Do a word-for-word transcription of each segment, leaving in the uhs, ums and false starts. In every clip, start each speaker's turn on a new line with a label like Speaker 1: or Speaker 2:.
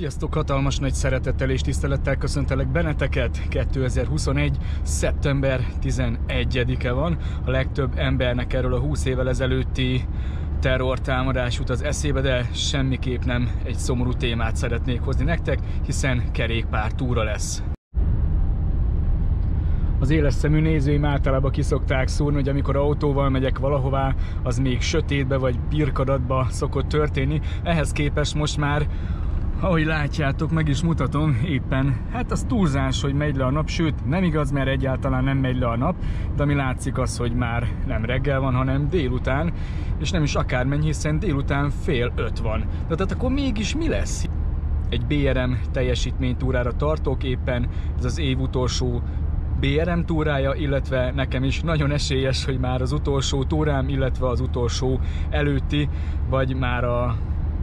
Speaker 1: Sziasztok! Hatalmas nagy szeretettel és tisztelettel köszöntelek benneteket. kétezer-huszonegy. szeptember tizenegyedike van. A legtöbb embernek erről a húsz évvel ezelőtti terrortámadás jut az eszébe, de semmiképp nem egy szomorú témát szeretnék hozni nektek, hiszen kerékpártúra lesz. Az éles szemű nézőim általában kiszokták szúrni, hogy amikor autóval megyek valahová, az még sötétbe vagy birkadatba szokott történni. Ehhez képest most már, ahogy látjátok, meg is mutatom éppen, hát az túlzás, hogy megy le a nap, sőt nem igaz, mert egyáltalán nem megy le a nap, de ami látszik az, hogy már nem reggel van, hanem délután, és nem is akármennyi, hiszen délután fél öt van. De tehát akkor mégis mi lesz? Egy bé er em teljesítménytúrára tartok éppen, ez az év utolsó bé er em túrája, illetve nekem is nagyon esélyes, hogy már az utolsó túrám, illetve az utolsó előtti, vagy már a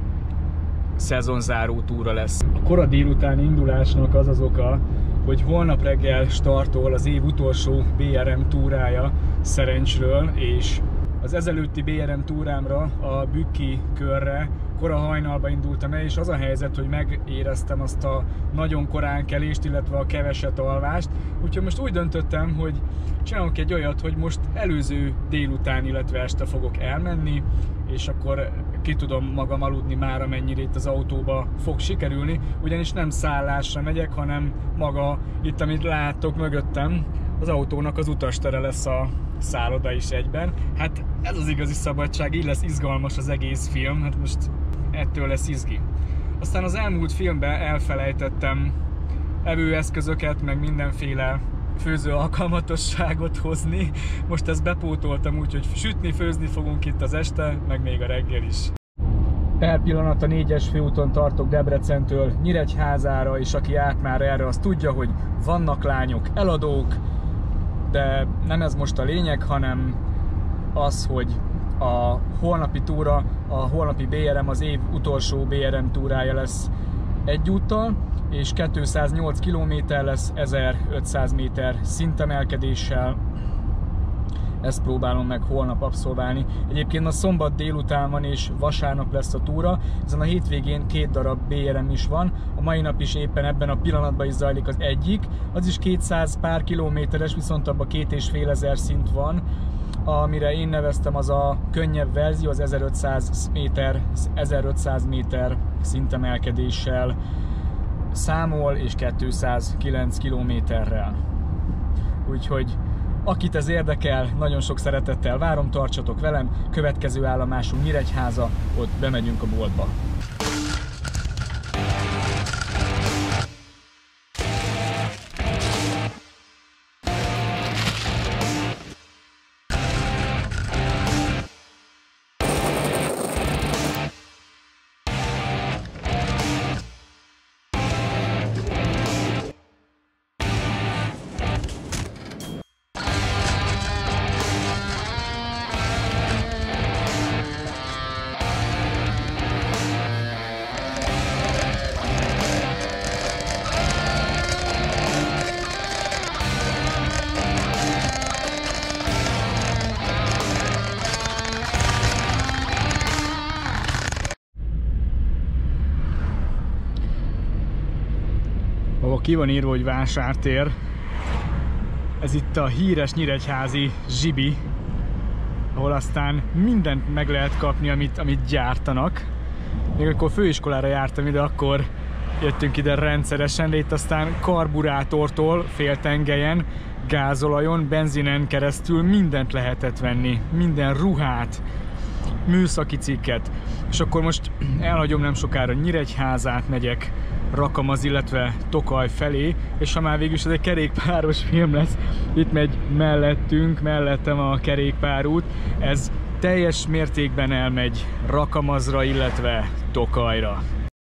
Speaker 1: szezonzáró túra lesz. A kora délutáni indulásnak az az oka, hogy holnap reggel startol az év utolsó bé er em túrája Szerencsről, és az ezelőtti bé er em túrámra, a Bükki körre kora hajnalba indultam el, és az a helyzet, hogy megéreztem azt a nagyon korán kelést, illetve a keveset alvást, úgyhogy most úgy döntöttem, hogy csinálok egy olyat, hogy most előző délután, illetve este fogok elmenni, és akkor ki tudom magam aludni már, amennyire itt az autóba fog sikerülni, ugyanis nem szállásra megyek, hanem maga itt, amit láttok mögöttem, az autónak az utastere lesz a szálloda is egyben. Hát ez az igazi szabadság, így lesz izgalmas az egész film, hát most ettől lesz izgi. Aztán az elmúlt filmben elfelejtettem evőeszközöket, meg mindenféle főző alkalmatosságot hozni. Most ezt bepótoltam, úgyhogy sütni, főzni fogunk itt az este, meg még a reggel is. Per pillanat a négyes főúton tartok Debrecentől Nyíregyházára, és aki járt már erre, az tudja, hogy vannak lányok, eladók, de nem ez most a lényeg, hanem az, hogy a holnapi túra, a holnapi bé er em az év utolsó bé er em túrája lesz egyúttal, és kétszáznyolc kilométer lesz, ezerötszáz méter szintemelkedéssel. Ezt próbálom meg holnap abszolválni. Egyébként a szombat délután van és vasárnap lesz a túra. Ezen a hétvégén két darab bé er em is van. A mai nap is éppen ebben a pillanatban is zajlik az egyik. Az is kétszáz pár kilométeres, viszont abban két és fél ezer szint van. Amire én neveztem, az a könnyebb verzió, az ezerötszáz méter, ezerötszáz méter szintemelkedéssel számol, és kétszázkilenc kilométerrel. Úgyhogy akit ez érdekel, nagyon sok szeretettel várom, tartsatok velem. Következő állomásunk Nyíregyháza, ott bemegyünk a boltba. Ahol ki van írva, hogy vásártér, ez itt a híres nyíregyházi Zsibi, ahol aztán mindent meg lehet kapni, amit, amit gyártanak. Még amikor főiskolára jártam ide, akkor jöttünk ide rendszeresen, de itt aztán karburátortól féltengelyen, gázolajon, benzinen keresztül mindent lehetett venni, minden ruhát, műszaki cikket. És akkor most elhagyom nem sokára Nyíregyházát, megyek Rakamaz, illetve Tokaj felé, és ha már végülis ez egy kerékpáros film lesz, itt megy mellettünk, mellettem a kerékpárút, ez teljes mértékben elmegy Rakamazra, illetve Tokajra.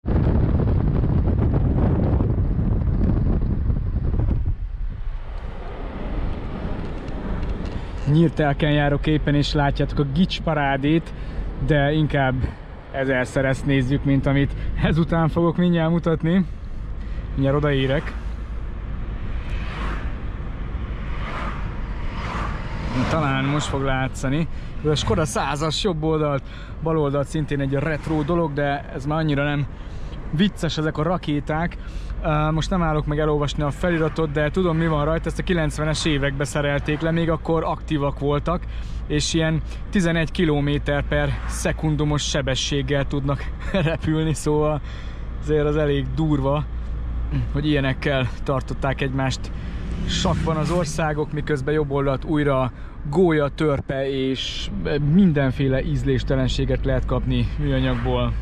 Speaker 1: Nyírtelken járok éppen, és látjátok a gics parádét, de inkább ezerszer ezt nézzük, mint amit ezután fogok mindjárt mutatni. Mindjárt odaérek. Talán most fog látszani. A Skoda százas jobb oldalt, bal oldalt szintén egy retro dolog, de ez már annyira nem vicces ezek a rakéták. Most nem állok meg elolvasni a feliratot, de tudom mi van rajta, ezt a kilencvenes években szerelték le, még akkor aktívak voltak, és ilyen tizenegy kilométer per szekundumos sebességgel tudnak repülni, szóval azért az elég durva, hogy ilyenekkel tartották egymást sakkban az országok, miközben jobb oldalt újra gólya, törpe és mindenféle ízléstelenséget lehet kapni műanyagból.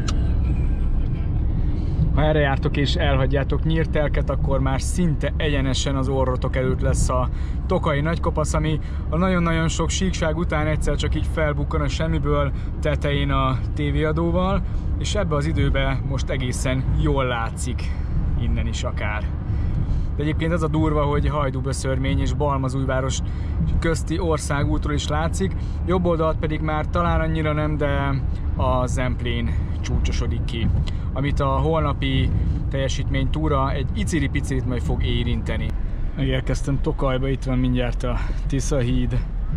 Speaker 1: Ha erre jártok és elhagyjátok Nyírtelket, akkor már szinte egyenesen az orrotok előtt lesz a Tokaji Nagykopasz, ami a nagyon-nagyon sok síkság után egyszer csak így felbukkan a semmiből tetején a tévéadóval, és ebbe az időben most egészen jól látszik innen is akár. De egyébként az a durva, hogy Hajdúböszörmény és Balmazújváros közti országútról is látszik, jobb oldalt pedig már talán annyira nem, de a Zemplén csúcsosodik ki, amit a holnapi teljesítménytúra egy iciri-picit majd fog érinteni. Megérkeztem Tokajba, itt van mindjárt a Tisza híd.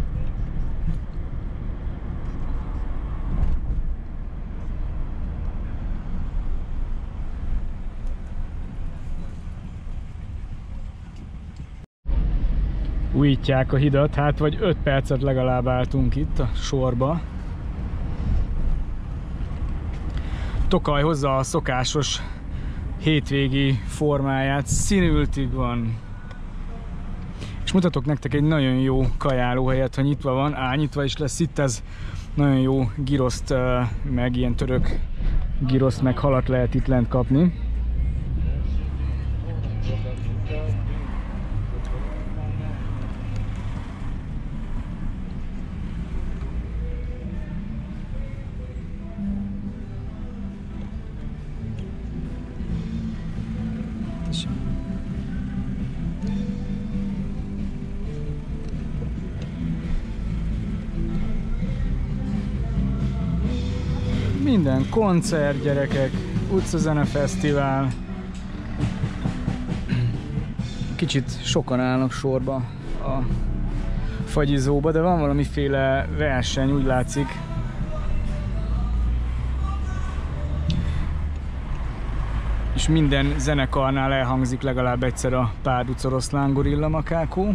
Speaker 1: Újítják a hidat, hát vagy öt percet legalább álltunk itt a sorba. Tokaj hozza a szokásos hétvégi formáját, színültig van. És mutatok nektek egy nagyon jó kajálóhelyet, ha nyitva van, á, nyitva is lesz itt, ez nagyon jó giroszt, meg ilyen török giroszt, meg halat lehet itt lent kapni. Minden koncert, gyerekek, utcazenefesztivál. Kicsit sokan állnak sorba a fagyizóba, de van valamiféle verseny, úgy látszik. És minden zenekarnál elhangzik legalább egyszer a Párduc Oroszlán Gorilla Makákó.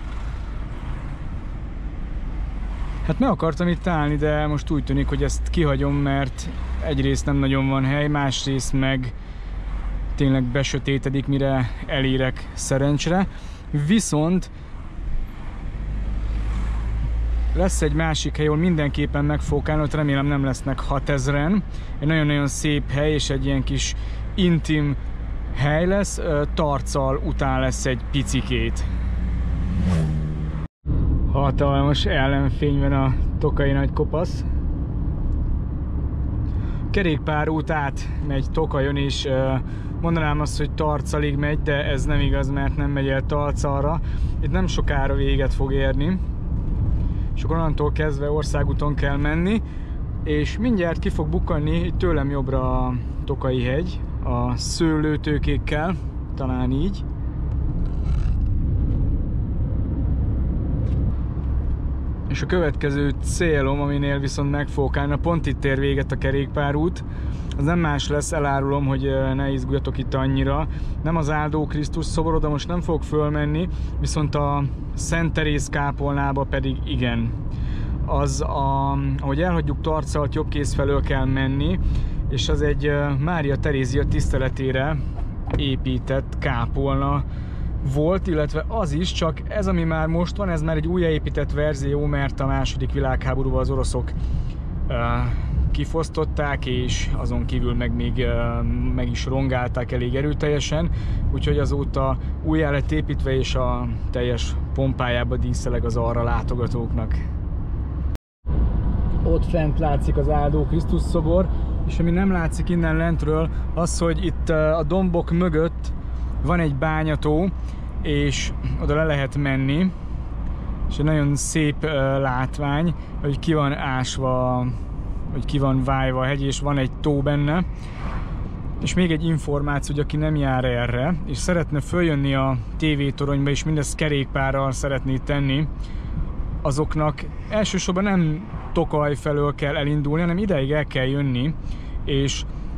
Speaker 1: Hát meg akartam itt állni, de most úgy tűnik, hogy ezt kihagyom, mert egyrészt nem nagyon van hely, másrészt meg tényleg besötétedik, mire elérek Szerencsre. Viszont lesz egy másik hely, ahol mindenképpen meg fogok állni, ott remélem nem lesznek hatezren. Egy nagyon-nagyon szép hely, és egy ilyen kis intim hely lesz, Tarcal után lesz egy picikét. Hatalmas ellenfényben a Tokaji Nagykopasz. Kerékpárút át megy Tokajon, és mondanám azt, hogy Tarcalig megy, de ez nem igaz, mert nem megy el Tarcalra. Itt nem sokára véget fog érni, és akkor onnantól kezdve országúton kell menni, és mindjárt ki fog bukkanni itt tőlem jobbra a Tokaji hegy, a szőlőtőkékkel, talán így. És a következő célom, aminél viszont meg fogok állni, pont itt ér véget a kerékpárút, az nem más lesz, elárulom, hogy ne izguljatok itt annyira. Nem az Áldó Krisztus szobor, oda most nem fogok fölmenni, viszont a Szent Teréz kápolnába pedig igen. Az, a, ahogy elhagyjuk Tarcalt, jobb kéz felől kell menni, és az egy Mária Terézia tiszteletére épített kápolna volt, illetve az is, csak ez, ami már most van, ez már egy újjáépített verzió, mert a második világháborúban az oroszok uh, kifosztották, és azon kívül meg még uh, meg is rongálták elég erőteljesen, úgyhogy azóta újjá lett építve, és a teljes pompájába díszeleg az arra látogatóknak. Ott fent látszik az Áldó Krisztus szobor, és ami nem látszik innen lentről, az, hogy itt uh, a dombok mögött van egy bányató, és oda le lehet menni, és egy nagyon szép uh, látvány, hogy ki van ásva, hogy ki van vájva a hegy, és van egy tó benne. És még egy információ, hogy aki nem jár erre, és szeretne följönni a tévétoronyba, és mindezt kerékpárral szeretné tenni, azoknak elsősorban nem Tokaj felől kell elindulni, hanem ideig el kell jönni, és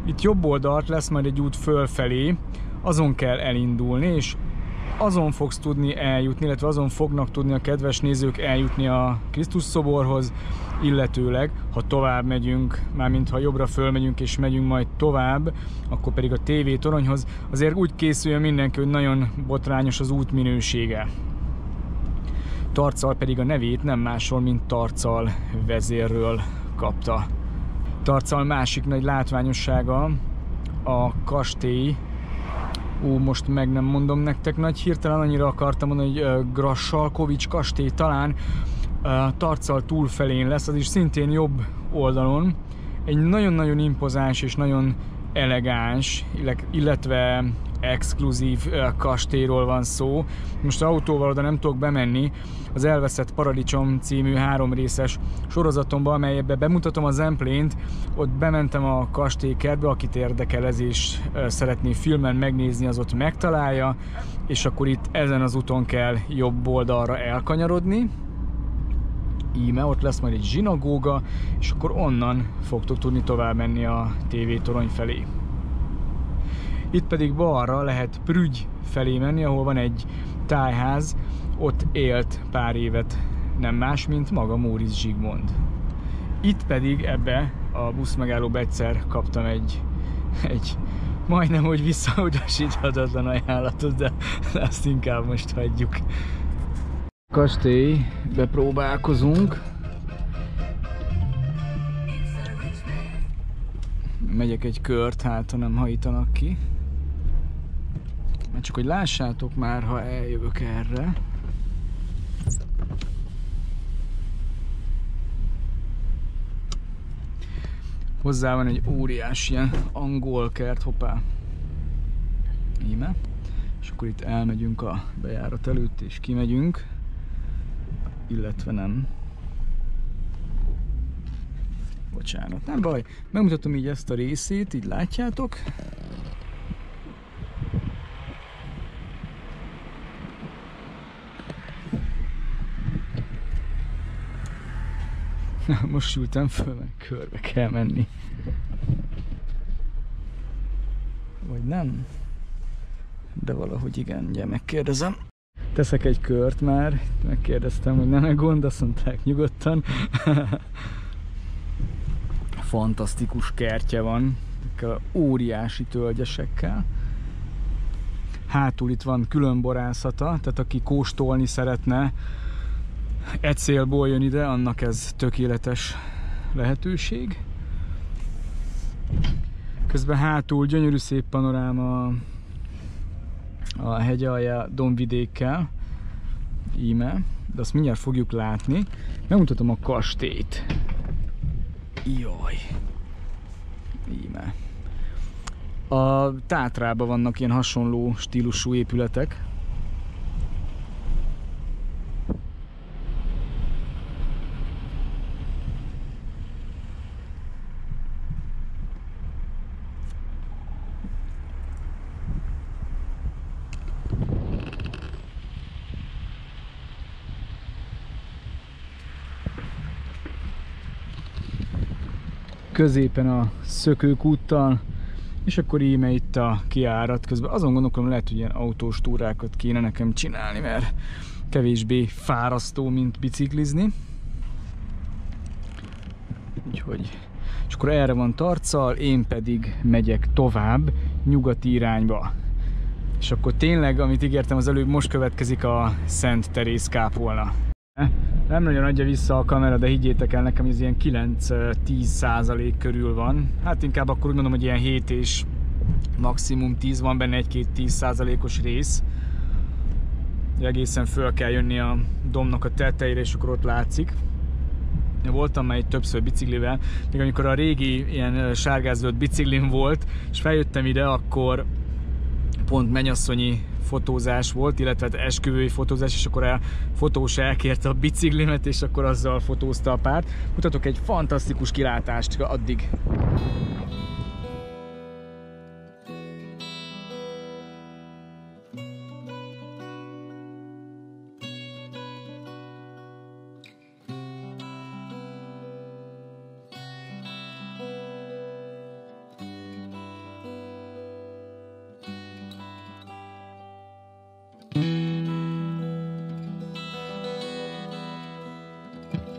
Speaker 1: Itt jobb oldalt lesz majd egy út fölfelé, azon kell elindulni, és azon fogsz tudni eljutni, illetve azon fognak tudni a kedves nézők eljutni a Krisztus szoborhoz, illetőleg, ha tovább megyünk, mármint ha jobbra fölmegyünk és megyünk majd tovább, akkor pedig a tévétoronyhoz, azért úgy készüljön mindenki, hogy nagyon botrányos az út minősége. Tarcal pedig a nevét nem másról, mint Tarcal vezérről kapta. Tarcal másik nagy látványossága a kastély. Ó, most meg nem mondom nektek, nagy hirtelen annyira akartam mondani, hogy uh, Grassalkovics kastély talán uh, Tarcal túlfelén lesz, az is szintén jobb oldalon. Egy nagyon-nagyon impozáns és nagyon elegáns, illetve exkluzív kastélyról van szó. Most autóval oda nem tudok bemenni. Az Elveszett Paradicsom című három részes sorozatomban, amelybe bemutatom a Zemplént, ott bementem a kastélykertbe, akit érdekel ez és szeretné filmen megnézni, az ott megtalálja, és akkor itt ezen az úton kell jobb oldalra elkanyarodni. Íme, ott lesz majd egy zsinagóga, és akkor onnan fogtok tudni tovább menni a tévétorony felé. Itt pedig balra lehet Prügy felé menni, ahol van egy tájház, ott élt pár évet nem más, mint maga Móricz Zsigmond. Itt pedig ebbe a buszmegállóba egyszer kaptam egy, egy majdnem, hogy visszautasíthatatlan ajánlatot, de azt inkább most hagyjuk. Kastély, bepróbálkozunk. Megyek egy kört, hát ha nem hajítanak ki. Mert csak hogy lássátok már, ha eljövök erre. Hozzá van egy óriás ilyen angol kert, hoppá. Íme. És akkor itt elmegyünk a bejárat előtt és kimegyünk. Illetve nem. Bocsánat, nem baj. Megmutatom így ezt a részét, így látjátok. Most ültem föl, mert körbe kell menni. Vagy nem? De valahogy igen, ugye megkérdezem. Teszek egy kört már, megkérdeztem, hogy nem-e gond, azt mondták nyugodtan. Fantasztikus kertje van, ezekkel óriási tölgyesekkel. Hátul itt van külön borászata, tehát aki kóstolni szeretne, egy célból jön ide, annak ez tökéletes lehetőség. Közben hátul gyönyörű szép panoráma a hegyalja dombvidékkel, íme, de azt mindjárt fogjuk látni. Megmutatom a kastélyt. Jaj! Íme. A Tátrában vannak ilyen hasonló stílusú épületek. Középen a szökőkúttal, és akkor íme itt a kijárat. Közben azon gondolkodom, lehet, hogy ilyen autós túrákat kéne nekem csinálni, mert kevésbé fárasztó, mint biciklizni. Úgyhogy, és akkor erre van Tarcal, én pedig megyek tovább nyugati irányba. És akkor tényleg, amit ígértem az előbb, most következik a Szent Teréz kápolna. Nem nagyon adja vissza a kamera, de higgyétek el nekem, hogy ez ilyen kilenc-tíz százalék körül van. Hát inkább akkor úgy mondom, hogy ilyen hét és maximum tíz, van benne egy-két tíz százalékos rész. Egészen föl kell jönni a dombnak a tetejére, és akkor ott látszik. Voltam már egy többször biciklivel, még amikor a régi ilyen sárgázöld biciklim volt, és feljöttem ide, akkor pont mennyasszonyi fotózás volt, illetve esküvői fotózás, és akkor a fotós elkérte a biciklimet, és akkor azzal fotózta a párt. Mutatok egy fantasztikus kilátást addig.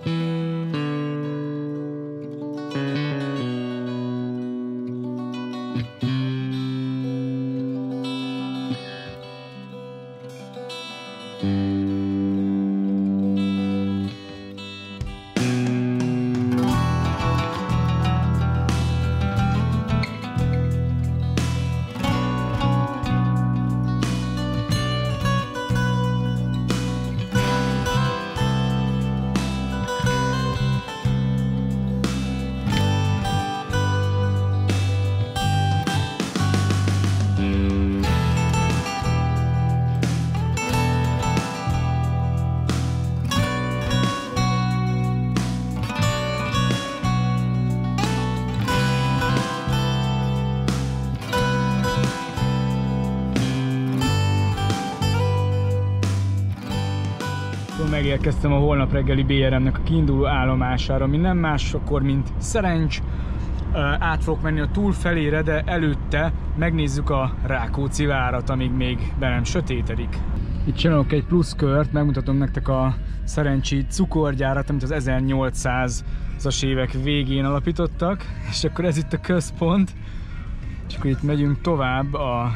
Speaker 1: Megérkeztem a holnap reggeli bé er em-nek a kiinduló állomására, ami nem más akkor, mint Szerencs. Át fogok menni a túl felére, de előtte megnézzük a Rákóczi várat, amíg még be nem sötétedik. Itt csinálok egy plusz kört, megmutatom nektek a szerencsi cukorgyárat, amit az ezernyolcszázas évek végén alapítottak, és akkor ez itt a központ, és akkor itt megyünk tovább a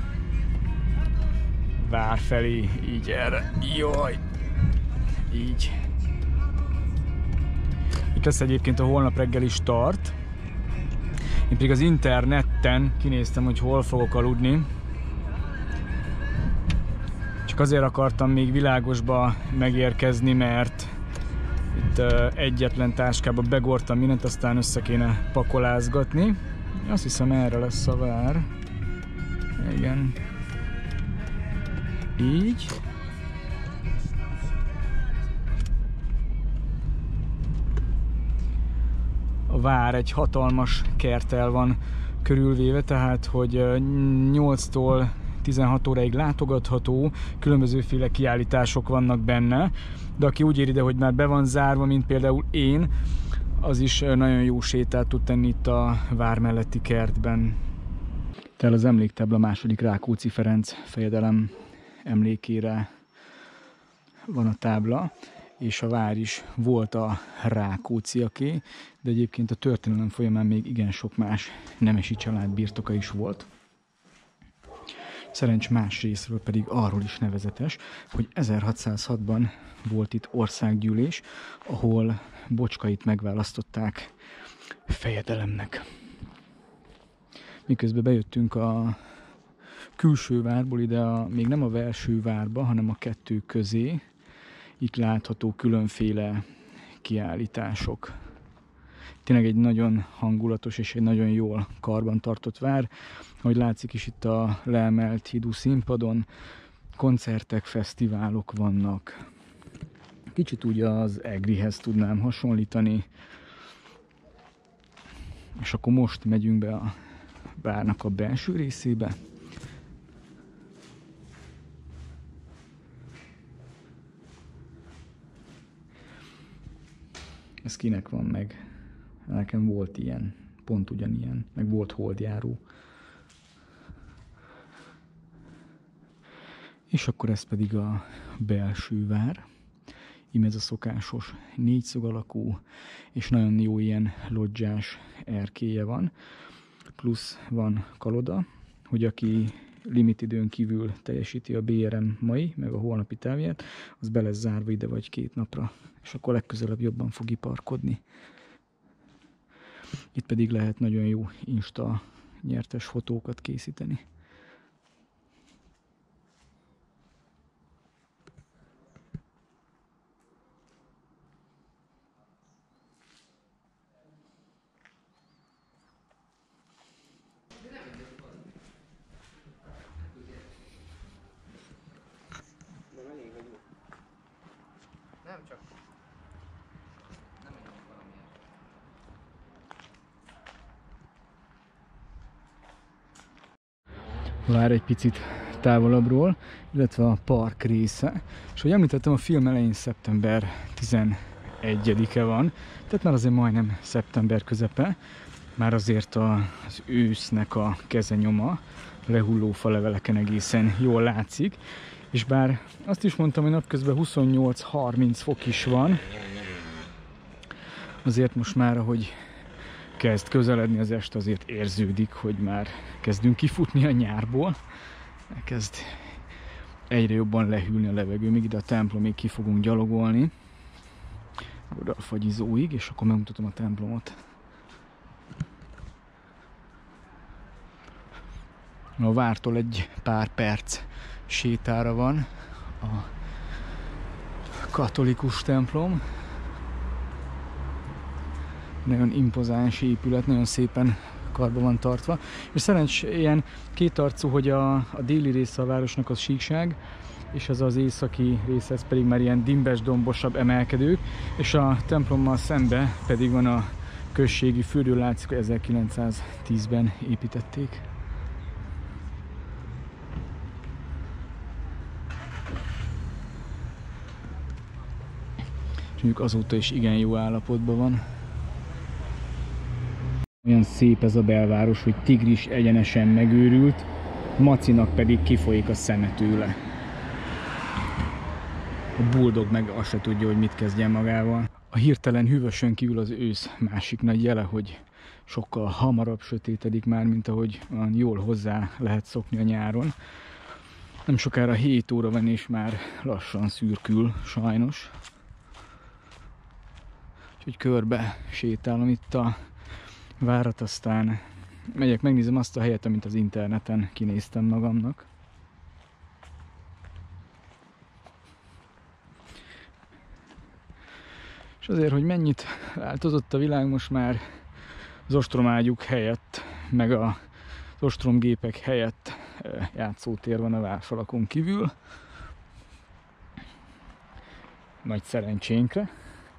Speaker 1: vár felé, így erre. Jaj! Így. Itt lesz egyébként a holnap reggeli start. Én pedig az interneten kinéztem, hogy hol fogok aludni. Csak azért akartam még világosba megérkezni, mert itt egyetlen táskába begortam mindent, aztán össze kéne pakolázgatni. Azt hiszem, erre lesz a vár. Igen. Így. A vár egy hatalmas kerttel van körülvéve, tehát hogy nyolctól tizenhat óráig látogatható, különbözőféle kiállítások vannak benne, de aki úgy ér ide, hogy már be van zárva, mint például én, az is nagyon jó sétát tud tenni itt a vár melletti kertben. Tehát az emléktábla második Rákóczi Ferenc fejedelem emlékére van a tábla, és a vár is volt a Rákócziaké, de egyébként a történelem folyamán még igen sok más nemesi család birtoka is volt. Szerencs más részről pedig arról is nevezetes, hogy ezerhatszázhatban volt itt országgyűlés, ahol Bocskait megválasztották fejedelemnek. Miközben bejöttünk a külső várból ide, a, még nem a belső várba, hanem a kettő közé. Itt látható különféle kiállítások. Tényleg egy nagyon hangulatos és egy nagyon jól karbantartott vár. Ahogy látszik is itt a leemelt hídú színpadon koncertek, fesztiválok vannak. Kicsit úgy az Egrihez tudnám hasonlítani. És akkor most megyünk be a várnak a belső részébe. Ez kinek van meg? Nekem volt ilyen, pont ugyanilyen, meg volt holdjáró. És akkor ez pedig a belső vár. Íme ez a szokásos négyszög alakú, és nagyon jó ilyen lodzsás erkélye van. Plusz van kaloda, hogy aki limit időn kívül teljesíti a bé er em mai, meg a holnapi távját, az be lesz zárva ide vagy két napra, és akkor legközelebb jobban fog iparkodni. Itt pedig lehet nagyon jó Insta nyertes fotókat készíteni.
Speaker 2: Nem csak. Nem megyünk valamiért.
Speaker 1: Vár egy picit távolabbról, illetve a park része. És ahogy említettem, a film elején szeptember tizenegyedike van, tehát már azért majdnem szeptember közepe. Már azért a, az ősznek a kezenyoma lehulló faleveleken egészen jól látszik. És bár azt is mondtam, hogy napközben huszonnyolc harminc fok is van, Azért most már, ahogy kezd közeledni az este, azért érződik, hogy már kezdünk kifutni a nyárból. Kezd egyre jobban lehűlni a levegő, még ide a templomig ki fogunk gyalogolni. Oda a fagyizóig, és akkor megmutatom a templomot. A vártól egy pár perc sétára van a katolikus templom. Nagyon impozáns épület, nagyon szépen karba van tartva. És szerencs ilyen kétarcú, hogy a, a déli része a városnak az síkság, és az az északi része, ez pedig már ilyen dimbes, dombosabb emelkedők, és a templommal szembe pedig van a községi fürdő, látszik, hogy ezerkilencszáztízben építették. És mondjuk azóta is igen jó állapotban van. Olyan szép ez a belváros, hogy Tigris egyenesen megőrült, Macinak pedig kifolyik a szeme tőle. A buldog meg azt se tudja, hogy mit kezdjen magával. A hirtelen hűvösön kívül az ősz másik nagy jele, hogy sokkal hamarabb sötétedik már, mint ahogy jól hozzá lehet szokni a nyáron. Nem sokára hét óra van, és már lassan szürkül, sajnos. Úgyhogy körbe sétálom itt a várat, aztán megyek, megnézem azt a helyet, amit az interneten kinéztem magamnak. És azért, hogy mennyit változott a világ, most már az ostromágyuk helyett, meg az ostromgépek helyett játszótér van a várfalakon kívül. Nagy szerencsénkre.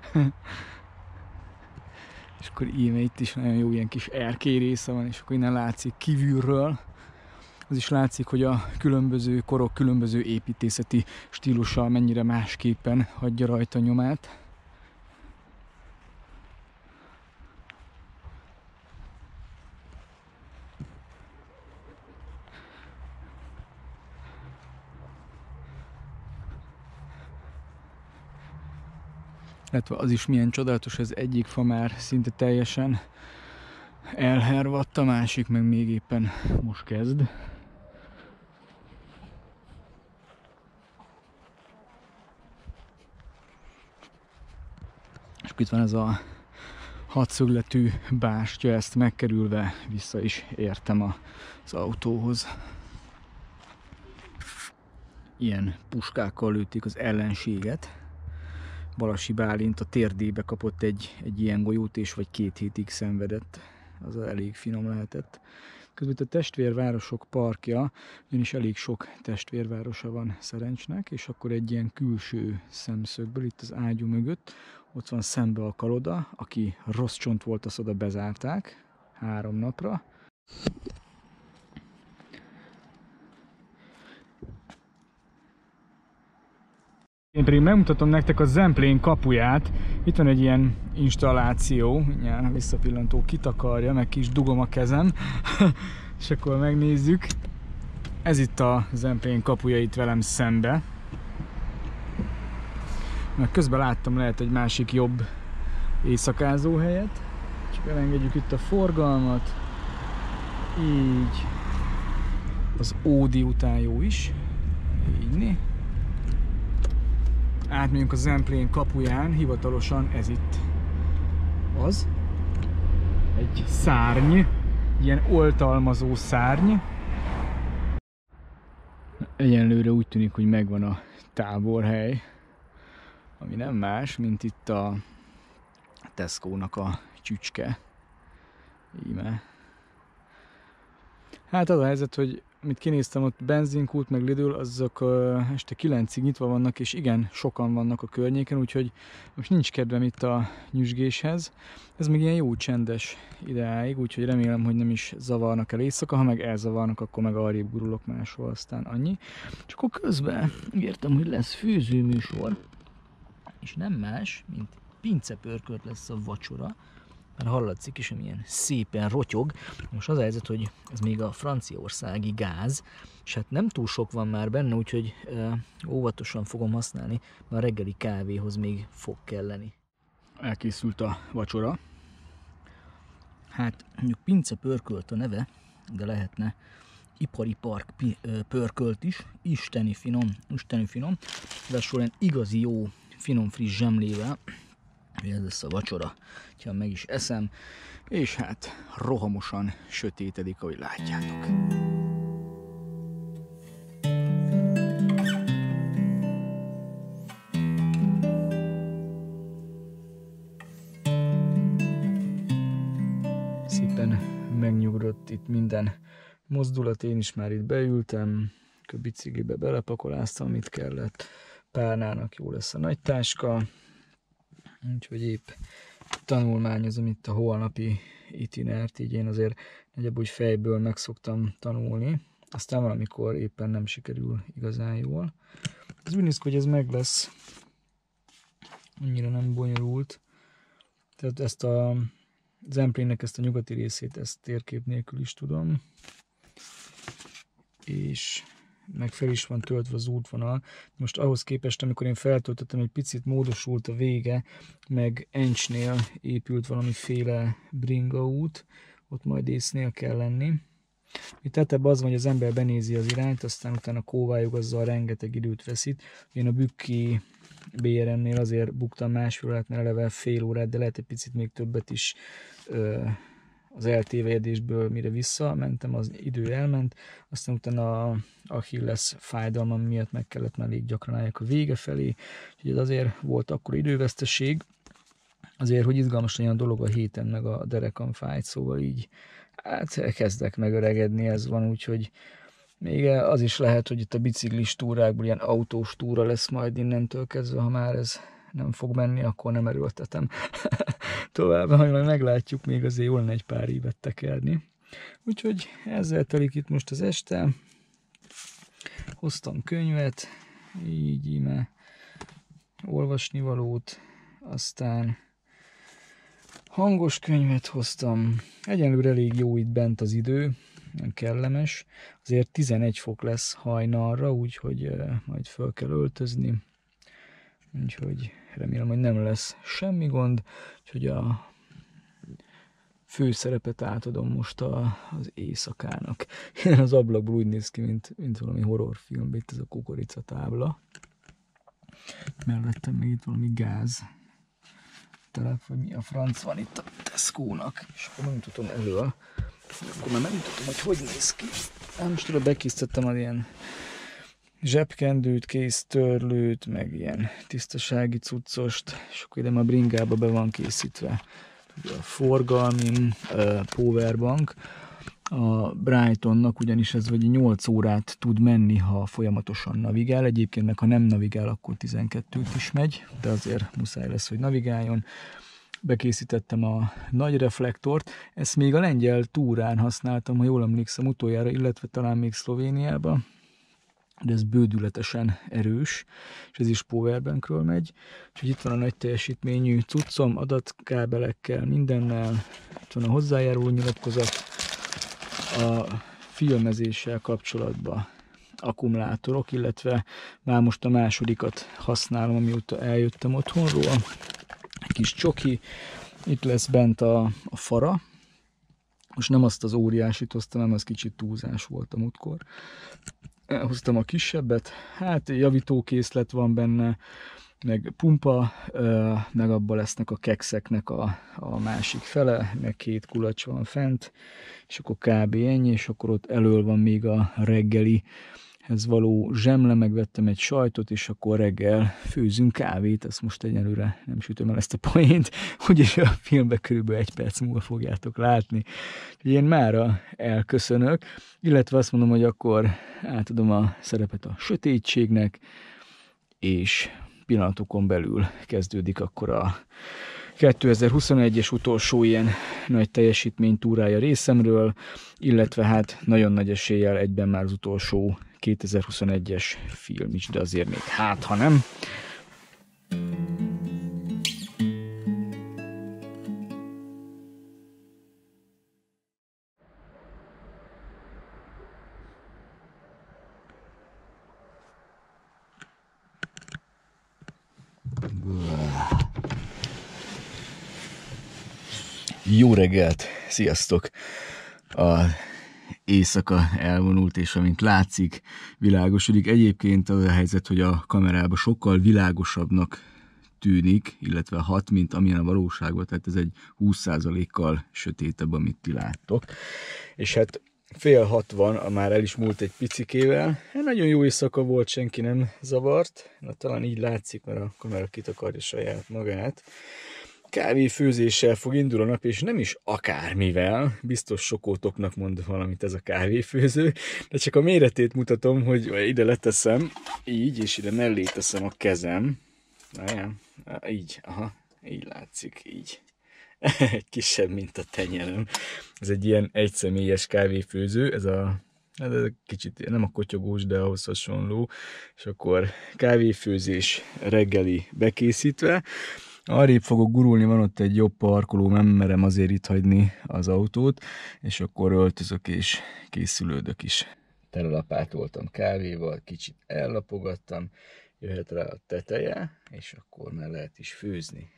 Speaker 1: És akkor íme itt is nagyon jó ilyen kis erkély része van, és akkor innen látszik kívülről. Az is látszik, hogy a különböző korok, különböző építészeti stílusa mennyire másképpen hagyja rajta nyomát. Illetve az is milyen csodálatos, ez egyik fa már szinte teljesen elhervadt, a másik meg még éppen most kezd. És itt van ez a hatszögletű bástya, ezt megkerülve vissza is értem az autóhoz. Ilyen puskákkal lőtték az ellenséget. Balasi Bálint a térdébe kapott egy, egy ilyen golyót, és vagy két hétig szenvedett. Az elég finom lehetett. Közben a testvérvárosok parkja, ugyanis elég sok testvérvárosa van Szerencsnek, és akkor egy ilyen külső szemszögből, itt az ágyú mögött, ott van szembe a Kaloda, aki rossz csont volt, azt oda bezárták három napra. Én pedig megmutatom nektek a Zemplén kapuját. Itt van egy ilyen installáció, mindjárt visszapillantó kitakarja, meg kis dugom a kezem, és akkor megnézzük. Ez itt a Zemplén kapuja itt velem szembe. Meg közben láttam, lehet egy másik jobb éjszakázó helyet. Csak elengedjük itt a forgalmat. Így. Az Ódi után jó is. Így. Átmegyünk a Zemplén kapuján, hivatalosan ez itt az. Egy szárny, ilyen oltalmazó szárny. Egyenlőre úgy tűnik, hogy megvan a táborhely, ami nem más, mint itt a Tesco-nak a csücske. Íme. Hát az a helyzet, hogy amit kinéztem, ott benzinkút, meg Lidl, azok uh, este kilencig nyitva vannak, és igen, sokan vannak a környéken, úgyhogy most nincs kedvem itt a nyüzsgéshez. Ez még ilyen jó csendes ideáig, úgyhogy remélem, hogy nem is zavarnak el éjszaka, ha meg elzavarnak, akkor meg arrébb gurulok máshol, aztán annyi. És akkor közben értem, hogy lesz főzőműsor, és nem más, mint pincepörkölt lesz a vacsora. Már hallatszik is, amilyen szépen rotyog. Most az a helyzet, hogy ez még a franciaországi gáz, és hát nem túl sok van már benne, úgyhogy ö, óvatosan fogom használni, mert a reggeli kávéhoz még fog kelleni. elkészült a vacsora. Hát mondjuk pince pörkölt a neve, de lehetne ipari park pörkölt is, isteni finom, isteni finom, de során igazi jó finom friss zsemlével, ez lesz a vacsora, ha meg is eszem, és hát rohamosan sötétedik, ahogy látjátok. Szépen megnyugodott itt minden mozdulat, én is már itt beültem, a biciklibe belepakoláztam, amit kellett, Pálnának jó lesz a nagy táska, úgyhogy épp tanulmányozom itt a holnapi itinert, így én azért nagyjából úgy fejből meg szoktam tanulni, aztán valamikor éppen nem sikerül igazán jól. Ez úgy néz ki, hogy ez meg lesz, annyira nem bonyolult, tehát ezt a Zemplénnek ezt a nyugati részét, ezt térkép nélkül is tudom, és meg fel is van töltve az útvonal. Most ahhoz képest, amikor én feltöltöttem, egy picit módosult a vége, meg Encsnél épült valamiféle bringa út, ott majd észnél kell lenni. Itt tetebb az van, hogy az ember benézi az irányt, aztán utána kóvályog, azzal rengeteg időt veszít. Én a Bükki bé er em-nél azért buktam másfél órát, mert eleve fél órát, de lehet egy picit még többet is ö, az eltévejedésből, mire visszamentem, az idő elment, aztán utána a Achilles fájdalmam miatt meg kellett már elég gyakran álljak a vége felé, úgyhogy azért volt akkor időveszteség, azért, hogy izgalmas legyen a dolog, a héten meg a derekam fájt, szóval így hát kezdek megöregedni, ez van, úgyhogy még az is lehet, hogy itt a biciklis túrákból ilyen autós túra lesz majd innentől kezdve, ha már ez nem fog menni, akkor nem erőltetem tovább, hogy majd meglátjuk, még azért jól lenne egy pár évet tekerni. Úgyhogy ezzel telik itt most az este. Hoztam könyvet, így íme olvasnivalót, aztán hangos könyvet hoztam. Egyenlőre elég jó itt bent az idő, kellemes. Azért tizenegy fok lesz hajnalra, úgyhogy majd föl kell öltözni. Úgyhogy remélem, hogy nem lesz semmi gond, úgyhogy a főszerepet átadom most a, az éjszakának. Az ablakból úgy néz ki, mint, mint valami horrorfilm, itt ez a kukoricatábla. Mellettem még itt valami gáz telep, vagy mi a franc van itt a Tesco-nak, és akkor nem tudom elől. Akkor már nem tudom, hogy hogy néz ki. Nem most tudom, bekészítettem az ilyen zsebkendőt, kéztörlőt, meg ilyen tisztasági cuccost, és akkor ide már bringába be van készítve a forgalmi uh, powerbank. A Brightonnak ugyanis ez vagy nyolc órát tud menni, ha folyamatosan navigál. Egyébként meg ha nem navigál, akkor tizenkettőt is megy, de azért muszáj lesz, hogy navigáljon. Bekészítettem a nagy reflektort, ezt még a lengyel túrán használtam, ha jól emlékszem, utoljára, illetve talán még Szlovéniában, de ez bődületesen erős, és ez is powerbankről megy. Úgyhogy itt van a nagy teljesítményű cuccom, adatkábelekkel, mindennel, itt van a hozzájáruló nyilatkozat, a filmezéssel kapcsolatban akkumulátorok, illetve már most a másodikat használom, amióta eljöttem otthonról. Egy kis csoki, itt lesz bent a, a fara. Most nem azt az óriásit hoztam, hanem az kicsit túlzás volt a múltkor. Elhoztam a kisebbet, hát javítókészlet van benne, meg pumpa, meg abban lesznek a kekszeknek a, a másik fele, meg két kulacs van fent, és akkor kb. Ennyi, és akkor ott elől van még a reggelihez való zsemle, megvettem egy sajtot, és akkor reggel főzünk kávét, ezt most egyelőre nem sütöm el ezt a poént, úgyis a filmben körülbelül egy perc múlva fogjátok látni. Én mára elköszönök, illetve azt mondom, hogy akkor átadom a szerepet a sötétségnek, és pillanatokon belül kezdődik akkor a kétezer-huszonegyes utolsó ilyen nagy teljesítménytúrája részemről, illetve hát nagyon nagy eséllyel egyben már az utolsó kétezer-huszonegyes film is, de azért még hát, ha nem.
Speaker 3: Jó reggelt! Sziasztok! A éjszaka elvonult, és amint látszik, világosodik. Egyébként az a helyzet, hogy a kamerában sokkal világosabbnak tűnik, illetve hat, mint amilyen a valóságban, tehát ez egy húsz százalékkal sötétebb, amit ti láttok. És hát fél hat van, már el is múlt egy picikével. Nagyon jó éjszaka volt, senki nem zavart. Na, talán így látszik, mert a kamera kitakarja saját magát. Kávéfőzéssel fog indul a nap, és nem is akármivel, biztos sokótoknak mond valamit ez a kávéfőző, de csak a méretét mutatom, hogy ide leteszem, így, és ide mellé teszem a kezem. Nagyon, így, aha, így látszik, így. Egy kisebb, mint a tenyerem. Ez egy ilyen egyszemélyes kávéfőző, ez a, ez a kicsit nem a kotyogós, de ahhoz hasonló, és akkor kávéfőzés reggeli bekészítve. Arrébb fogok gurulni, van ott egy jobb parkoló, nem merem azért itt hagyni az autót, és akkor öltözök és készülődök is. Telelapátoltam kávéval, kicsit ellapogattam, jöhet rá a teteje, és akkor már lehet is főzni.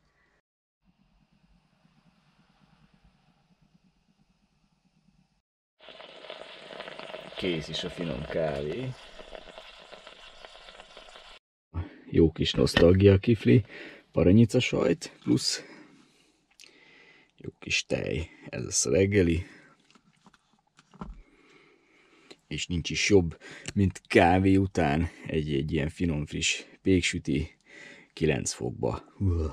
Speaker 3: Kész is a finom kávé. Jó kis nosztalgia kifli. Paranyica sajt, plusz jó kis tej. Ez lesz a reggeli. És nincs is jobb, mint kávé után egy, egy ilyen finom friss péksüti kilenc fokba.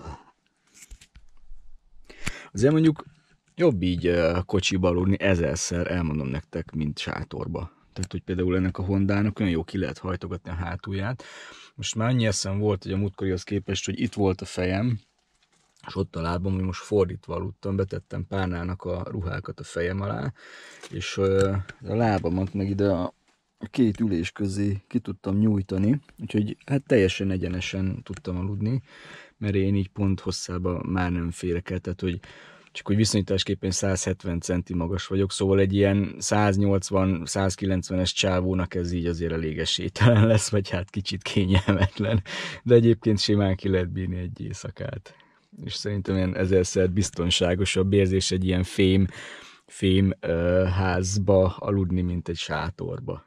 Speaker 3: Azért mondjuk jobb így kocsiba aludni ezerszer, elmondom nektek, mint sátorba. Tehát, hogy például ennek a Hondának olyan jó ki lehet hajtogatni a hátulját. Most már annyi eszem volt, hogy a múltkorihoz képest, hogy itt volt a fejem, és ott a lábam, hogy most fordítva aludtam, betettem párnának a ruhákat a fejem alá, és a lábamat meg ide a két ülés közé ki tudtam nyújtani, úgyhogy hát teljesen egyenesen tudtam aludni, mert én így pont hosszában már nem férek el, tehát hogy csak hogy viszonyításképpen száz hetven centi magas vagyok, szóval egy ilyen száz nyolcvan száz kilencvenes csávónak ez így azért elég esélytelen lesz, vagy hát kicsit kényelmetlen, de egyébként simán ki lehet bírni egy éjszakát. És szerintem ilyen ezerszer biztonságosabb érzés egy ilyen fém, fém uh, házba aludni, mint egy sátorba.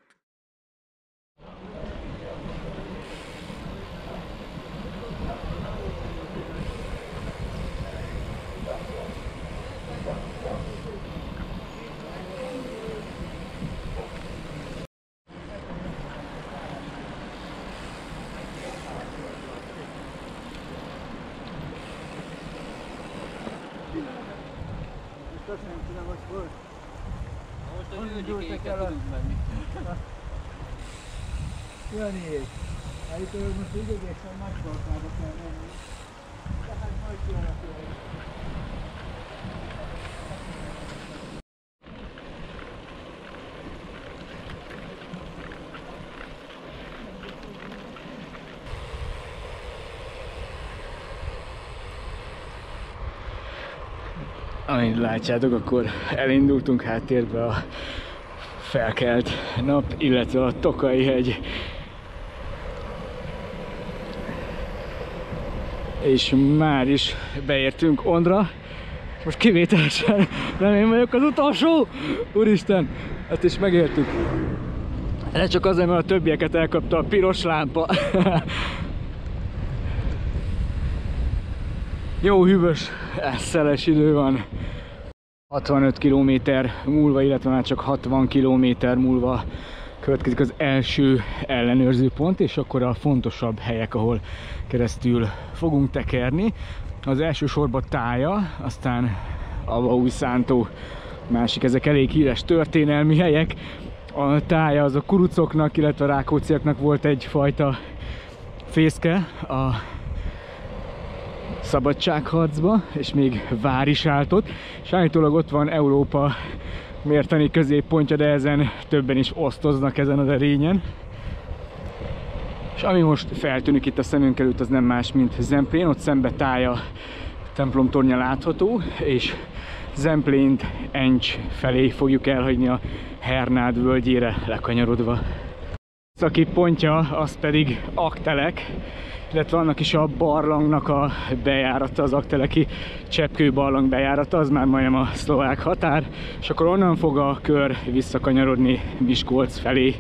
Speaker 1: Janiék, állítólag most így egészen nagysalkába kell menni. Tehát majd jönnek jönnek. Amint látjátok, akkor elindultunk háttérbe a felkelt nap, illetve a Tokai hegy. És már is beértünk Ondra. Most kivételesen nem én vagyok az utolsó! Úristen! Hát is megértük. De csak azért, mert a többieket elkapta a piros lámpa. Jó hűvös, szeles idő van. hatvanöt kilométer múlva, illetve már csak hatvan kilométer múlva következik az első ellenőrző pont, és akkor a fontosabb helyek, ahol keresztül fogunk tekerni. Az első sorban Tája, aztán Avaújszántó, másik, ezek elég híres történelmi helyek. A Tája az a kurucoknak, illetve a rákócziaknak volt egyfajta fészke a szabadságharcba, és még vár is állt ott, és állítólag ott van Európa mértani középpontja, de ezen többen is osztoznak ezen az erényen. És ami most feltűnik itt a szemünk előtt, az nem más, mint Zemplén, ott szembe Tája templomtornya látható, és Zemplént Encs felé fogjuk elhagyni a Hernád völgyére lekanyarodva. Szaki pontja az pedig Aktelek, illetve annak is a barlangnak a bejárata, az Aggteleki cseppkő barlang bejárata, az már majdnem a szlovák határ, és akkor onnan fog a kör visszakanyarodni Miskolc felé.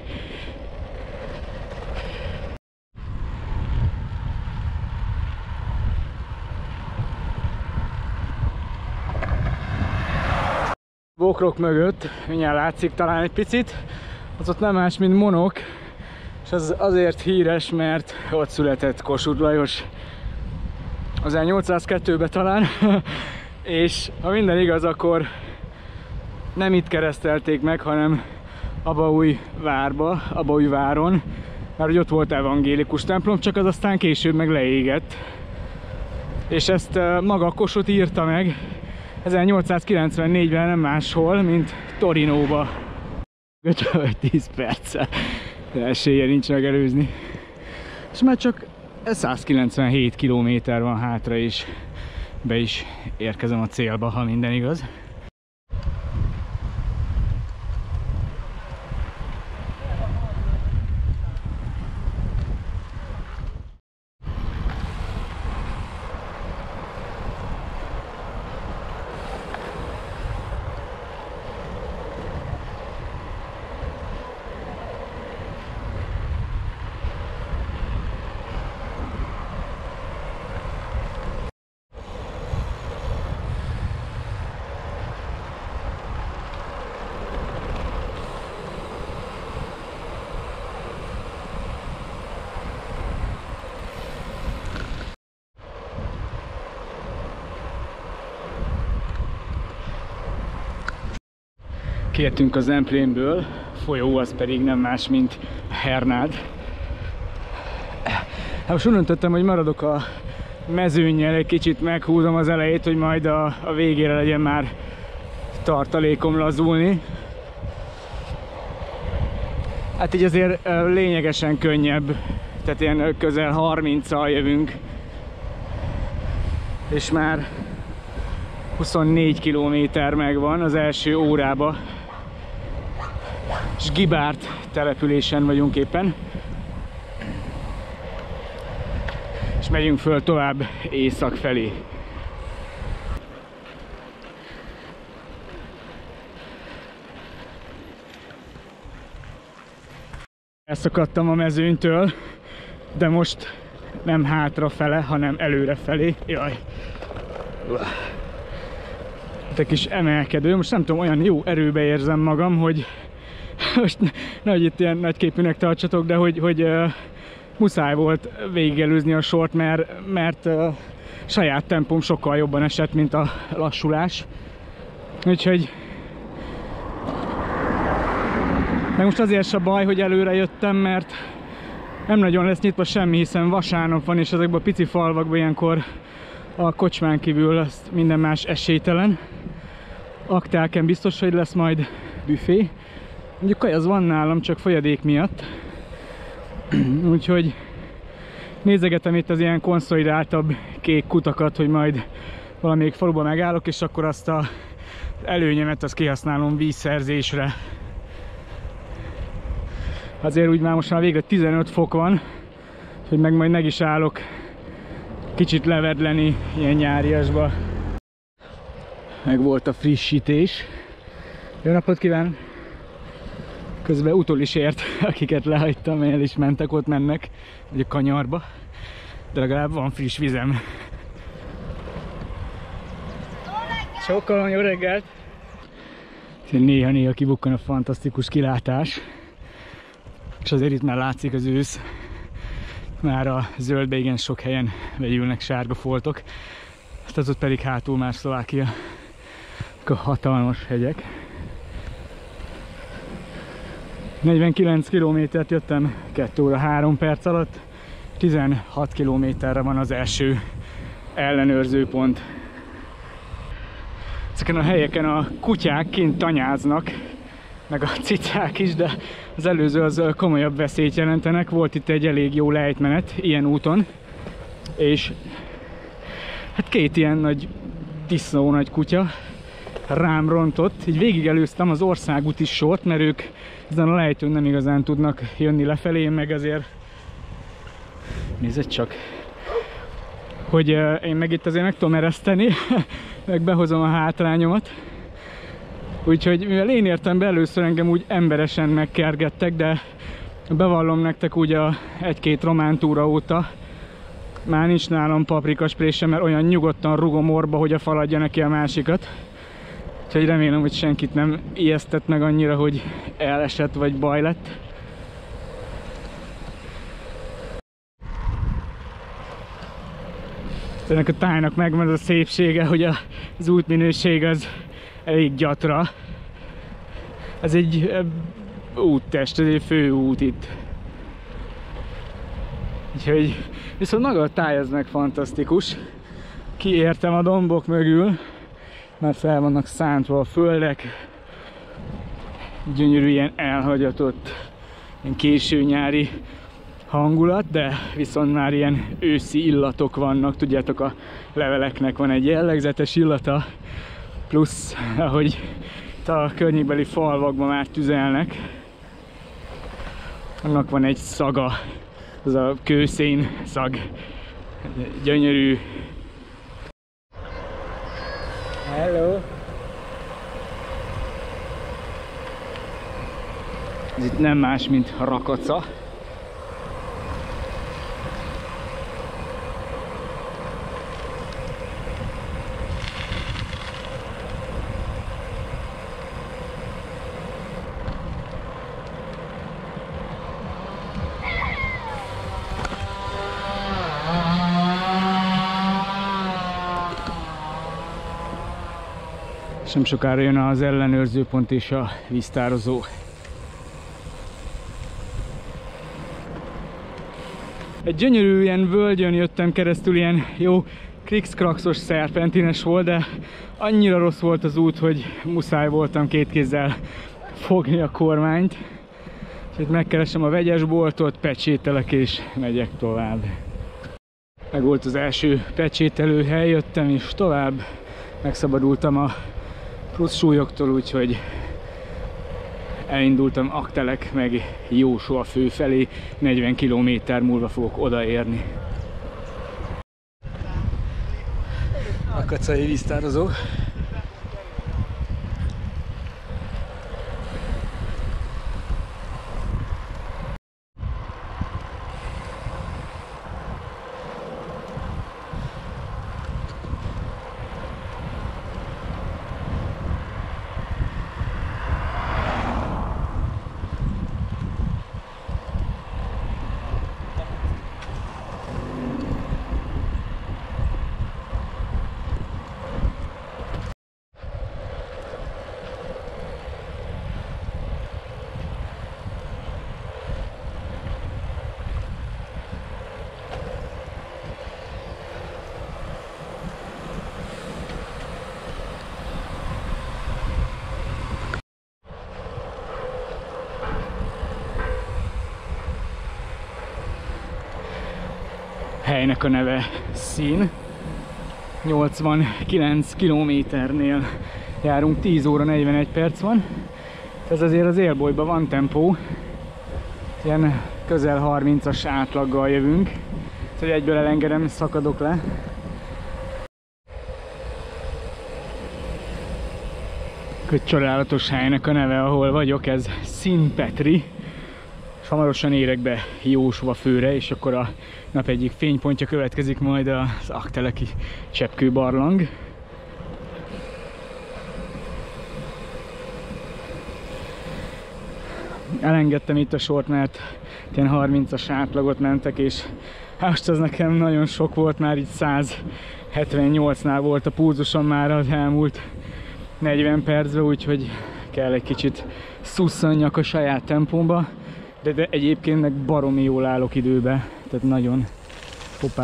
Speaker 1: Bokrok mögött, mindjárt látszik talán egy picit, az ott nem más, mint Monok, és az azért híres, mert ott született Kossuth Lajos ezernyolcszázkettőben talán, és ha minden igaz, akkor nem itt keresztelték meg, hanem Abaújvárba, Abaújváron, mert hogy ott volt evangélikus templom, csak az aztán később meg leégett. És ezt maga Kossuth írta meg ezernyolcszázkilencvennégyben, nem máshol, mint Torinóba. öt vagy tíz perccel. De esélye nincs megelőzni. És már csak százkilencvenhét kilométer van hátra, és be is érkezem a célba, ha minden igaz. Kiértünk az Zemplénből, folyó az pedig nem más, mint Hernád. Hát most úgy döntöttem, hogy maradok a mezőnnyel, egy kicsit meghúzom az elejét, hogy majd a, a végére legyen már tartalékom lazulni. Hát így azért lényegesen könnyebb, tehát ilyen közel harminccal jövünk, és már huszonnégy kilométer megvan az első órába. És Gibárt településen vagyunk éppen. És megyünk föl tovább észak felé. Elszakadtam a mezőnytől, de most nem hátrafele, hanem előrefelé. Jaj! Egy kis emelkedő, most nem tudom, olyan jó erőbe érzem magam, hogy most nehogy itt ilyen nagyképűnek tartsatok, de hogy, hogy uh, muszáj volt végigelőzni a sort, mert, mert uh, saját tempóm sokkal jobban esett, mint a lassulás. Úgyhogy meg most azért se baj, hogy előre jöttem, mert nem nagyon lesz nyitva semmi, hiszen vasárnap van, és ezekben a pici falvakban ilyenkor a kocsmán kívül az minden más esélytelen. Aggtelken biztos, hogy lesz majd büfé. Mondjuk kaj az van nálam, csak folyadék miatt. Úgyhogy nézegetem itt az ilyen konszolidáltabb kék kutakat, hogy majd valamelyik faluba megállok, és akkor azt az előnyemet azt kihasználom vízszerzésre. Azért úgy már most már végre tizenöt fok van, hogy meg majd meg is állok kicsit levedleni ilyen nyáriasba. Meg volt a frissítés. Jó napot kívánok! Közben utol is ért, akiket lehagytam, el is mentek, ott mennek, vagy a kanyarba. De legalább van friss vizem. Sokkal jó reggelt! Néha-néha kibukkan a fantasztikus kilátás. És azért itt már látszik az ősz. Már a zöldbe igen sok helyen vegyülnek sárga foltok. Aztán ott pedig hátul már Szlovákia. A hatalmas hegyek. negyvenkilenc kilométert jöttem kettő óra három perc alatt. tizenhat kilométerre van az első ellenőrző pont. Ezeken a helyeken a kutyák kint tanyáznak, meg a cicák is, de az előző az komolyabb veszélyt jelentenek. Volt itt egy elég jó lejtmenet ilyen úton, és hát két ilyen nagy disznó nagy kutya rám rontott. Így végig előztem az országúti sort, mert ők ezen a lejtőn nem igazán tudnak jönni lefelé, meg azért nézd csak, hogy én meg itt azért meg tudom ereszteni, meg behozom a hátrányomat. Úgyhogy mivel én értem be, először engem úgy emberesen megkergettek, de bevallom nektek úgy a egy-két román túra óta már nincs nálam paprikaspré sem, mert olyan nyugodtan rugom orba, hogy a fal adja neki a másikat. Úgyhogy remélem, hogy senkit nem ijesztett meg annyira, hogy elesett vagy baj lett. Ennek a tájnak megvan az a szépsége, hogy az útminőség az elég gyatra. Ez egy úttest, ez egy főút itt. Úgyhogy viszont maga a táj az meg fantasztikus. Kiértem a dombok mögül, mert fel vannak szántva a földek. Gyönyörű ilyen elhagyatott, ilyen késő nyári hangulat, de viszont már ilyen őszi illatok vannak. Tudjátok, a leveleknek van egy jellegzetes illata, plusz ahogy a környékbeli falvakban már tüzelnek, annak van egy szaga, az a kőszén szag. Gyönyörű. Hello! Ez itt nem más, mint Rakaca. Nem sokára jön az ellenőrzőpont és a víztározó. Egy gyönyörű ilyen völgyön jöttem keresztül, ilyen jó krikszkrakszos szerpentines volt, de annyira rossz volt az út, hogy muszáj voltam két kézzel fogni a kormányt. Úgyhogy megkeresem a vegyesboltot, pecsételek és megyek tovább. Meg volt az első pecsételő hely, jöttem és tovább. Megszabadultam a plusz súlyoktól, úgyhogy elindultam Aggtelek meg Jósua fő felé, negyven kilométer múlva fogok odaérni. Akacai víztározó. Helynek a neve Szín. nyolcvankilenc kilométernél járunk, tíz óra negyvenegy perc van. Ez azért az élbolyban van tempó. Ilyen közel harmincas átlaggal jövünk. Úgyhogy egyből elengedem, szakadok le. Egy csodálatos helynek a neve, ahol vagyok, ez Színpetri. És hamarosan érek be Jósua főre, és akkor a nap egyik fénypontja következik majd az Aggteleki cseppkőbarlang. Elengedtem itt a sort, mert ilyen harmincas átlagot mentek, és most az nekem nagyon sok volt, már itt száz hetvennyolcnál volt a pulzusom már az elmúlt negyven percben, úgyhogy kell egy kicsit szusszanjak a saját tempómba, de, de egyébként meg baromi jól állok időbe, tehát nagyon hoppá,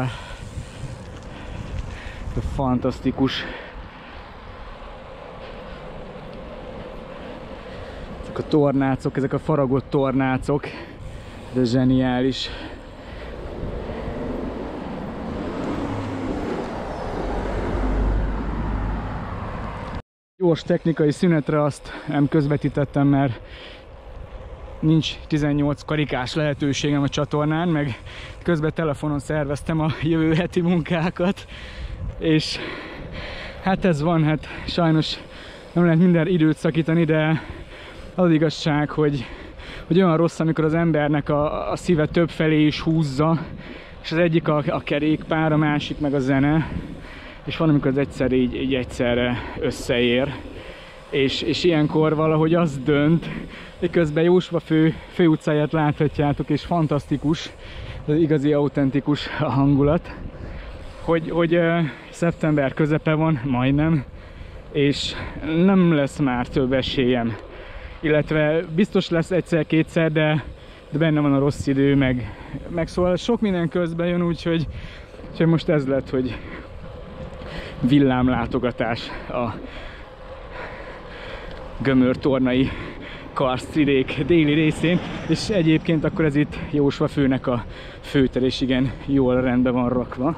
Speaker 1: de fantasztikus. Ezek a tornácok, ezek a faragott tornácok, de zseniális. Gyors technikai szünetre azt nem közvetítettem, mert nincs tizennyolc karikás lehetőségem a csatornán, meg közben telefonon szerveztem a jövő heti munkákat, és hát ez van, hát sajnos nem lehet minden időt szakítani, de az igazság, hogy, hogy olyan rossz, amikor az embernek a, a szíve több felé is húzza, és az egyik a, a kerékpár, a másik meg a zene, és van, amikor az egyszer így, így egyszerre összeér. És, és ilyenkor valahogy az dönt, miközben Jósva fő, főutcáját láthatjátok, és fantasztikus, az igazi, autentikus a hangulat, hogy, hogy uh, szeptember közepe van, majdnem, és nem lesz már több esélyem. Illetve biztos lesz egyszer-kétszer, de, de benne van a rossz idő, meg, meg szóval sok minden közben jön, úgyhogy, úgyhogy most ez lett, hogy villámlátogatás a gömörtornai karsztvidék déli részén, és egyébként akkor ez itt Jósva főnek a főter, és igen, jól rendbe van rakva.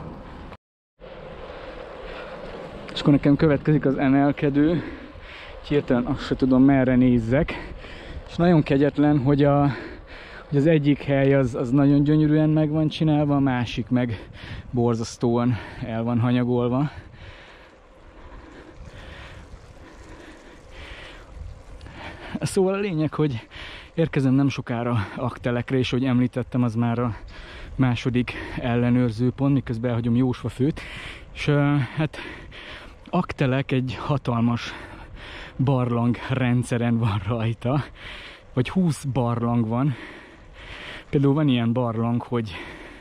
Speaker 1: És akkor nekem következik az emelkedő, hirtelen azt se tudom, merre nézzek, és nagyon kegyetlen, hogy, a, hogy az egyik hely az, az nagyon gyönyörűen meg van csinálva, a másik meg borzasztóan el van hanyagolva. Szóval a lényeg, hogy érkezem nem sokára Aktelekre, és hogy említettem, az már a második ellenőrző pont, miközben elhagyom Jósva főt. És uh, hát Aktelek egy hatalmas barlang rendszeren van rajta, vagy húsz barlang van. Például van ilyen barlang, hogy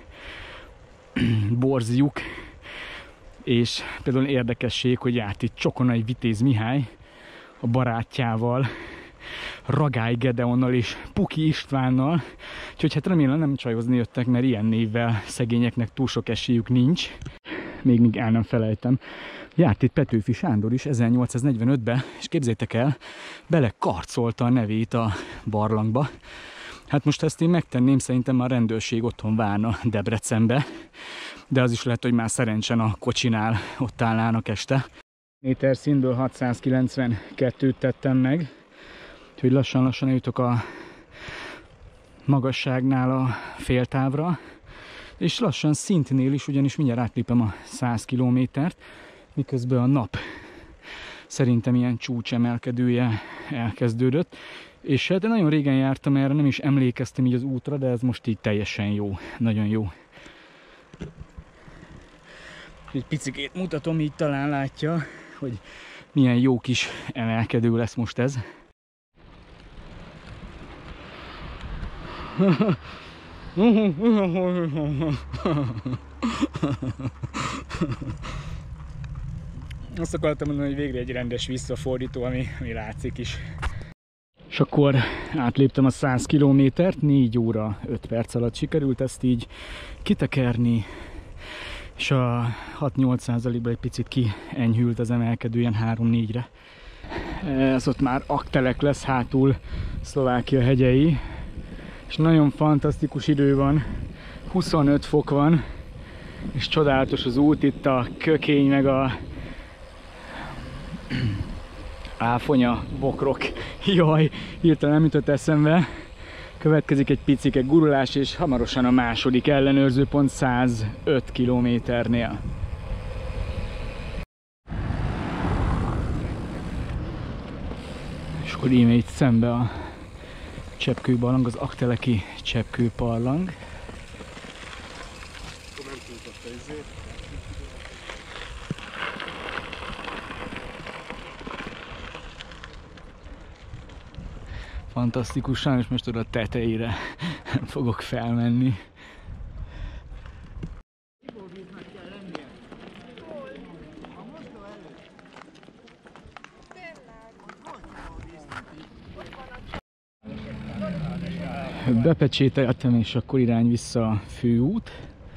Speaker 1: Borzjuk, és például érdekesség, hogy járt itt Csokonai Vitéz Mihály a barátjával, Ragály Gedeonnal és Puki Istvánnal, úgyhogy hát remélem nem csajozni jöttek, mert ilyen névvel szegényeknek túl sok esélyük nincs. Még még el nem felejtem. Járt itt Petőfi Sándor is ezernyolcszáznegyvenötben, és képzeljétek el, bele karcolta a nevét a barlangba. Hát most ezt én megtenném, szerintem már a rendőrség otthon várna Debrecenbe, de az is lehet, hogy már szerencsen a kocsinál ott állnának este. Méter szintből hatszázkilencvenkettőt tettem meg, úgyhogy lassan-lassan eljutok a magasságnál a féltávra, és lassan szintnél is, ugyanis mindjárt átlépem a száz kilométert, miközben a nap szerintem ilyen csúcsemelkedője elkezdődött, és hát nagyon régen jártam erre, nem is emlékeztem így az útra, de ez most így teljesen jó, nagyon jó. Egy picikét mutatom, így talán látja, hogy milyen jó kis emelkedő lesz most ez. Azt akartam mondani, hogy végre egy rendes visszafordító, ami, ami látszik is. És akkor átléptem a száz kilométert, négy óra öt perc alatt sikerült ezt így kitekerni, és a hat-nyolc százalékban egy picit kienyhült az emelkedő, ilyen három-négyre. Ez ott már Aktelek lesz, hátul Szlovákia hegyei, és nagyon fantasztikus idő van, huszonöt fok van, és csodálatos az út, itt a kökény meg a áfonya bokrok. Jaj, hirtelen nem jutott eszembe. Következik egy picike gurulás, és hamarosan a második ellenőrző pont százöt kilométernél. És akkor íme itt szembe a cseppkőbarlang, az akteleki cseppkőbarlang. Fantasztikus, sajnos most oda a tetejére nem fogok felmenni. Bepecsételtem, és akkor irány vissza a főút.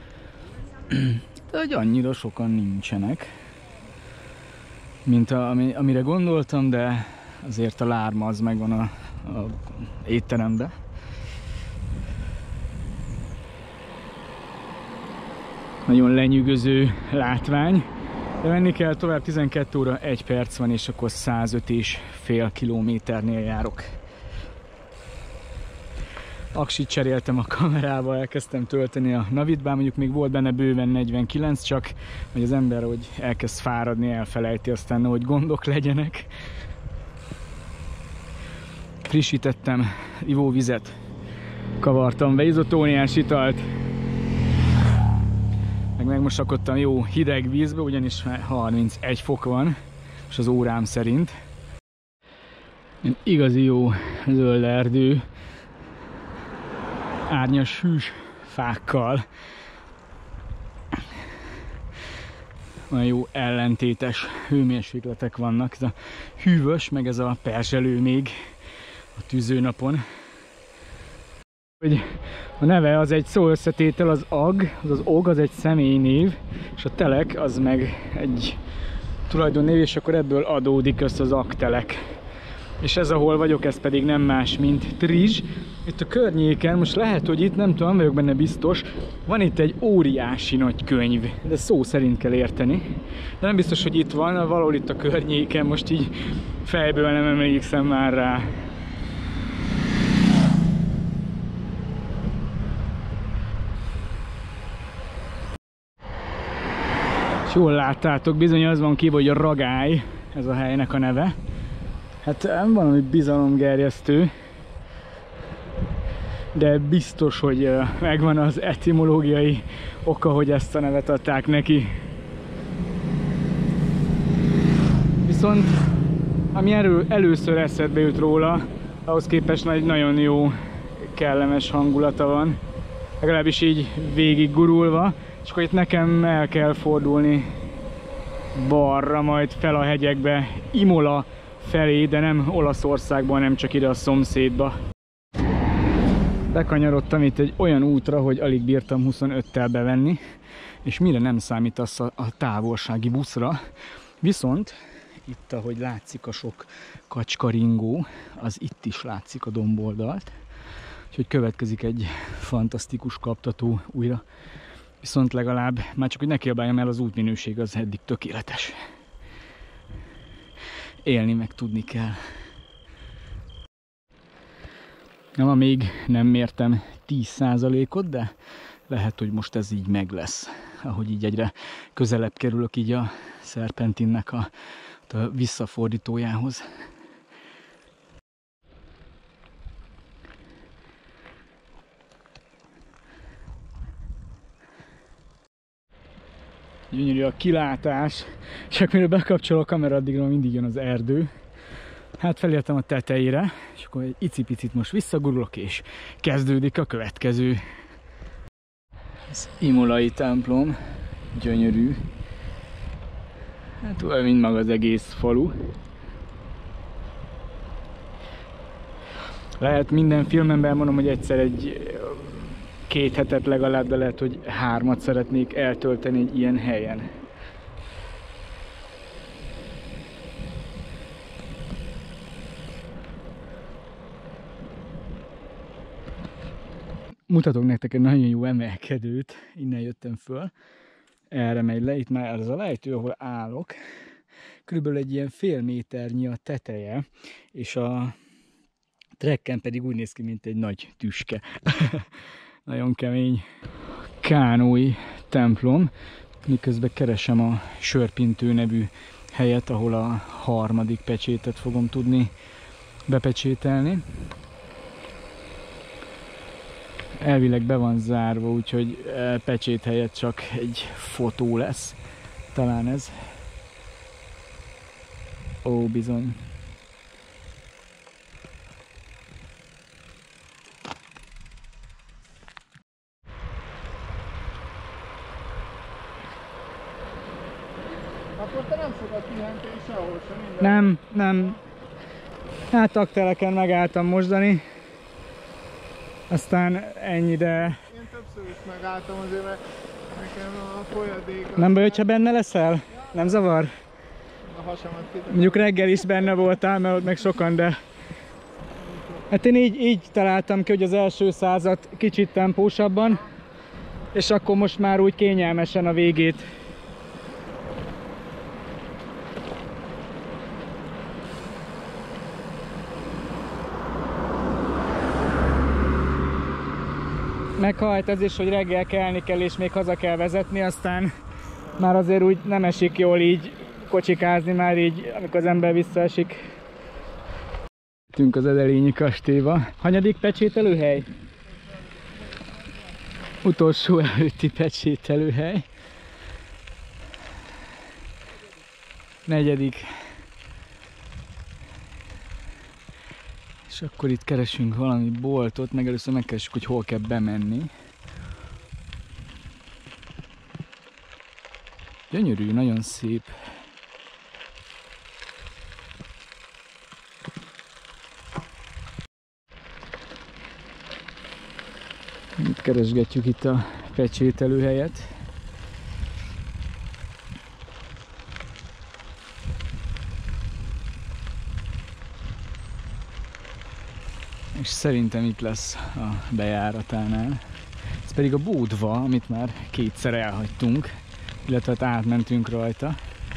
Speaker 1: De hogy annyira sokan nincsenek, mint a, amire gondoltam, de azért a lárma az megvan a a étterembe. Nagyon lenyűgöző látvány, de menni kell tovább, tizenkét óra egy perc van, és akkor százöt és fél kilométernél járok. aksit cseréltem a kamerába, elkezdtem tölteni a Navitban, mondjuk még volt benne bőven negyvenkilenc, csak hogy az ember, hogy elkezd fáradni, elfelejti, aztán hogy gondok legyenek. Frissítettem ivóvizet, kavartam be izotóniás italt, meg megmosakodtam jó hideg vízbe, ugyanis harmincegy fok van, és az órám szerint. Egy igazi jó zöld erdő, árnyas hűs fákkal. Olyan jó ellentétes hőmérsékletek vannak. Ez a hűvös, meg ez a perzselő még a tűzőnapon. A neve az egy szó összetétel, az ag, az az og, az egy személynév, és a telek az meg egy tulajdonnév, és akkor ebből adódik össze az agtelek. És ez, ahol vagyok, ez pedig nem más, mint Trizs. Itt a környéken, most lehet, hogy itt, nem tudom, vagyok benne biztos, van itt egy óriási nagy könyv, de szó szerint kell érteni. De nem biztos, hogy itt van, valahol itt a környéken, most így fejből nem emlékszem már rá. És jól láttátok, bizony az van kívül, hogy a Ragály, ez a helynek a neve. Hát valami bizalomgerjesztő, de biztos, hogy megvan az etimológiai oka, hogy ezt a nevet adták neki. Viszont ami erő, először eszedbe jut róla, ahhoz képest nagyon jó, kellemes hangulata van. Legalábbis így végig gurulva, és akkor itt nekem el kell fordulni balra, majd fel a hegyekbe, Imola felé, de nem Olaszországban, nem csak ide a szomszédba. Bekanyarodtam itt egy olyan útra, hogy alig bírtam huszonöttel bevenni, és mire nem számítasz a, a távolsági buszra. Viszont itt, ahogy látszik a sok kacskaringó, az itt is látszik a domboldalt. Úgyhogy következik egy fantasztikus kaptató újra. Viszont legalább, már csak hogy ne kiabáljam el, az útminőség az eddig tökéletes. Élni meg tudni kell. Na, még nem mértem tíz százalékot, de lehet, hogy most ez így meg lesz. Ahogy így egyre közelebb kerülök így a szerpentinnek a, a visszafordítójához. Gyönyörű a kilátás, csak mire bekapcsolok a kamera, addigra mindig jön az erdő. Hát felértem a tetejére, és akkor egy icipicit most visszagurulok, és kezdődik a következő. Az imolai templom, gyönyörű. Hát olyan, mint maga az egész falu. Lehet minden filmemben mondom, hogy egyszer egy két hetet legalább, de lehet, hogy hármat szeretnék eltölteni egy ilyen helyen. Mutatok nektek egy nagyon jó emelkedőt, innen jöttem föl. Erre megy le, itt már ez a lejtő, ahol állok. Körülbelül egy ilyen fél méternyi a teteje, és a trekken pedig úgy néz ki, mint egy nagy tüske. Nagyon kemény. Kánói templom, miközben keresem a Sörpintő nevű helyet, ahol a harmadik pecsétet fogom tudni bepecsételni. Elvileg be van zárva, úgyhogy pecsét helyett csak egy fotó lesz. Talán ez. Ó, bizony.
Speaker 2: Akkor te nem sokat pihentél sehol sem minden?
Speaker 1: Nem, nem. Hát akteleken megálltam mosdani. Aztán ennyi, de...
Speaker 2: Én többször is megálltam azért, mert nekem a folyadék...
Speaker 1: Nem baj, hogyha benne leszel? Nem zavar?
Speaker 2: A hasamat kitek.
Speaker 1: Mondjuk reggel is benne voltál, mert ott meg sokan, de... Hát én így, így találtam ki, hogy az első százat kicsit tempósabban, és akkor most már úgy kényelmesen a végét. meghalt ez is, hogy reggel kelni kell és még haza kell vezetni, aztán már azért úgy nem esik jól így kocsikázni, már így, amikor az ember visszaesik. Tünk az Edelényi kastélyba. Hanyadik pecsételőhely? Utolsó előtti pecsételőhely. Negyedik. És akkor itt keresünk valami boltot, meg először megkeressük, hogy hol kell bemenni. Gyönyörű, nagyon szép. Itt keresgetjük itt a pecsételőhelyet. És szerintem itt lesz a bejáratánál. Ez pedig a Bódva, amit már kétszer elhagytunk, illetve hát átmentünk rajta.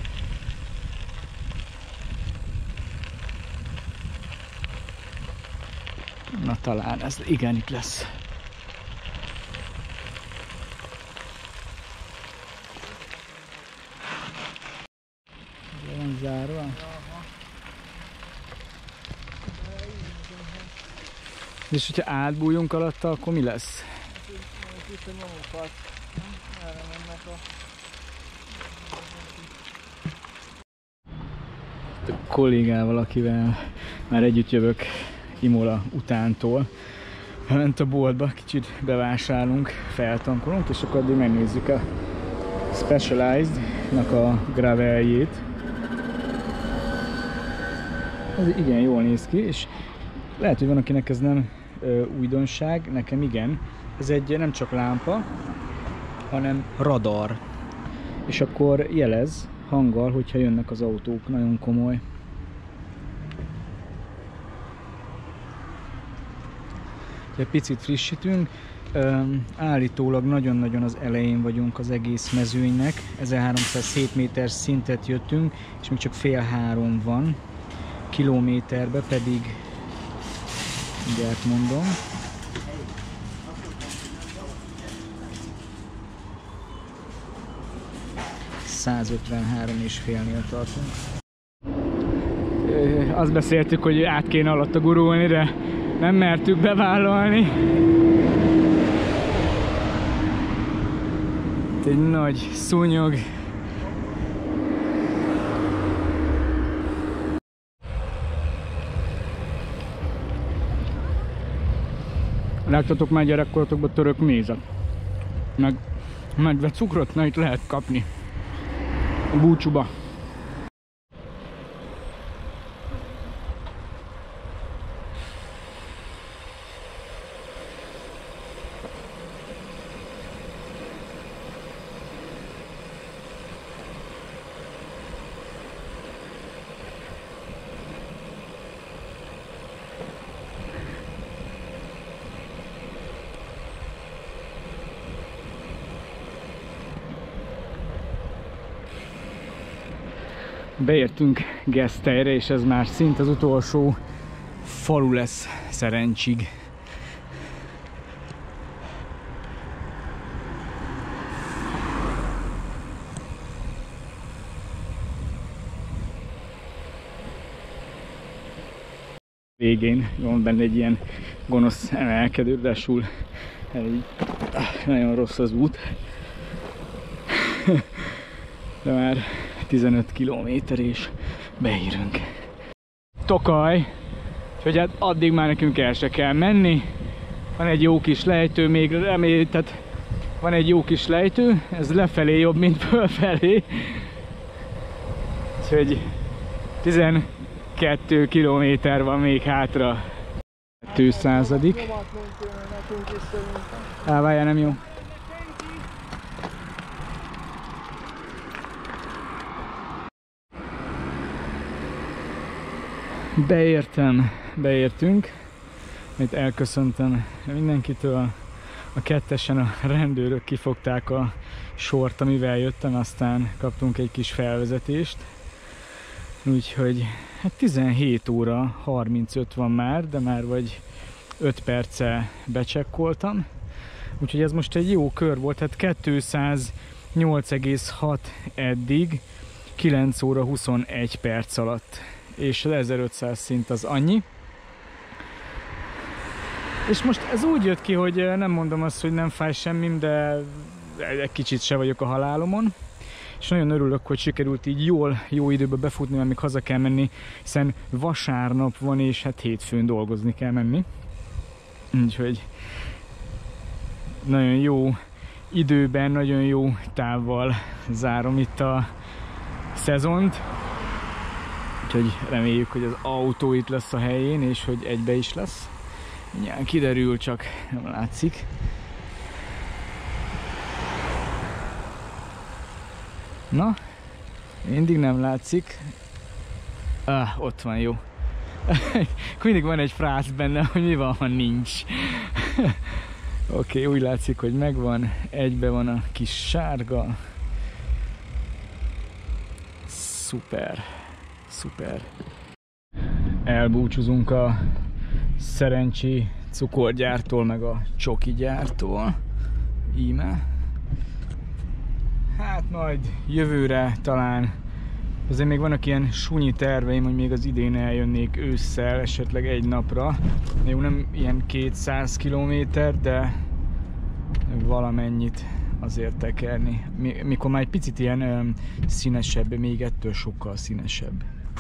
Speaker 1: Na talán ez igen itt lesz. Le van zárva? És hogyha átbújunk alatta, akkor mi lesz?
Speaker 2: Itt a nyomokat. Erre mennek a...
Speaker 1: A kollégával, akivel már együtt jövök Imola utántól, ment a boltba, kicsit bevásárolunk, feltankolunk, és akkor addig megnézzük a Specialized-nak a graveljét. Ez igen jól néz ki, és lehet, hogy van, akinek ez nem ö, újdonság, nekem igen. Ez egy nem csak lámpa, hanem radar. És akkor jelez hanggal, hogyha jönnek az autók, nagyon komoly. Egy picit frissítünk. Üm, állítólag nagyon-nagyon az elején vagyunk az egész mezőnynek. ezerháromszázhét méter szintet jöttünk, és még csak fél három van. Kilométerbe pedig, mindjárt mondom, százötvenhárom és félnél tartunk. Azt beszéltük, hogy át kéne alatta gurulni, de nem mertük bevállalni. Itt egy nagy szúnyog. Láttatok már gyerekkorotokban török mézet? Meg medve cukrot, na itt lehet kapni. A búcsúba. Beértünk Gesztelyre, és ez már szinte az utolsó falu lesz Szerencsig. Végén van benne egy ilyen gonosz emelkedő, ráadásul egy nagyon rossz az út. De már tizenöt kilométer és beérünk. Tokaj, úgyhogy hát addig már nekünk el se kell menni. Van egy jó kis lejtő, még remély, tehát van egy jó kis lejtő, ez lefelé jobb, mint fölfelé. Úgyhogy tizenkét kilométer van még hátra. kétszázadik. Elvárjál, nem jó. Beértem, beértünk, itt elköszöntem mindenkitől, a kettesen a rendőrök kifogták a sort, amivel jöttem, aztán kaptunk egy kis felvezetést, úgyhogy hát tizenhét óra harmincöt van már, de már vagy öt perce becsekkoltam, Úgyhogy ez most egy jó kör volt, tehát kétszáznyolc egész hat eddig, kilenc óra huszonegy perc alatt. És az ezerötszáz szint az annyi. És most ez úgy jött ki, hogy nem mondom azt, hogy nem fáj semmim, de egy kicsit se vagyok a halálomon. És nagyon örülök, hogy sikerült így jól, jó időben befutni, mert még haza kell menni, hiszen vasárnap van, és hát hétfőn dolgozni kell menni. Úgyhogy nagyon jó időben, nagyon jó távval zárom itt a szezont. Úgyhogy reméljük, hogy az autó itt lesz a helyén, és hogy egybe is lesz. Mindjárt kiderül, csak nem látszik. Na, mindig nem látszik. Ah, ott van, jó. Mindig van egy frász benne, hogy mi van, ha nincs. Oké, okay, úgy látszik, hogy megvan. Egybe van a kis sárga. Szuper. Szuper. Elbúcsúzunk a Szerencsi cukorgyártól, meg a csoki gyártól. Íme. Hát majd jövőre talán, azért még vannak ilyen sunyi terveim, hogy még az idén eljönnék ősszel, esetleg egy napra. Jó, nem ilyen kétszáz kilométer, de valamennyit azért tekerni. Mikor már egy picit ilyen ö, színesebb, még ettől sokkal színesebb.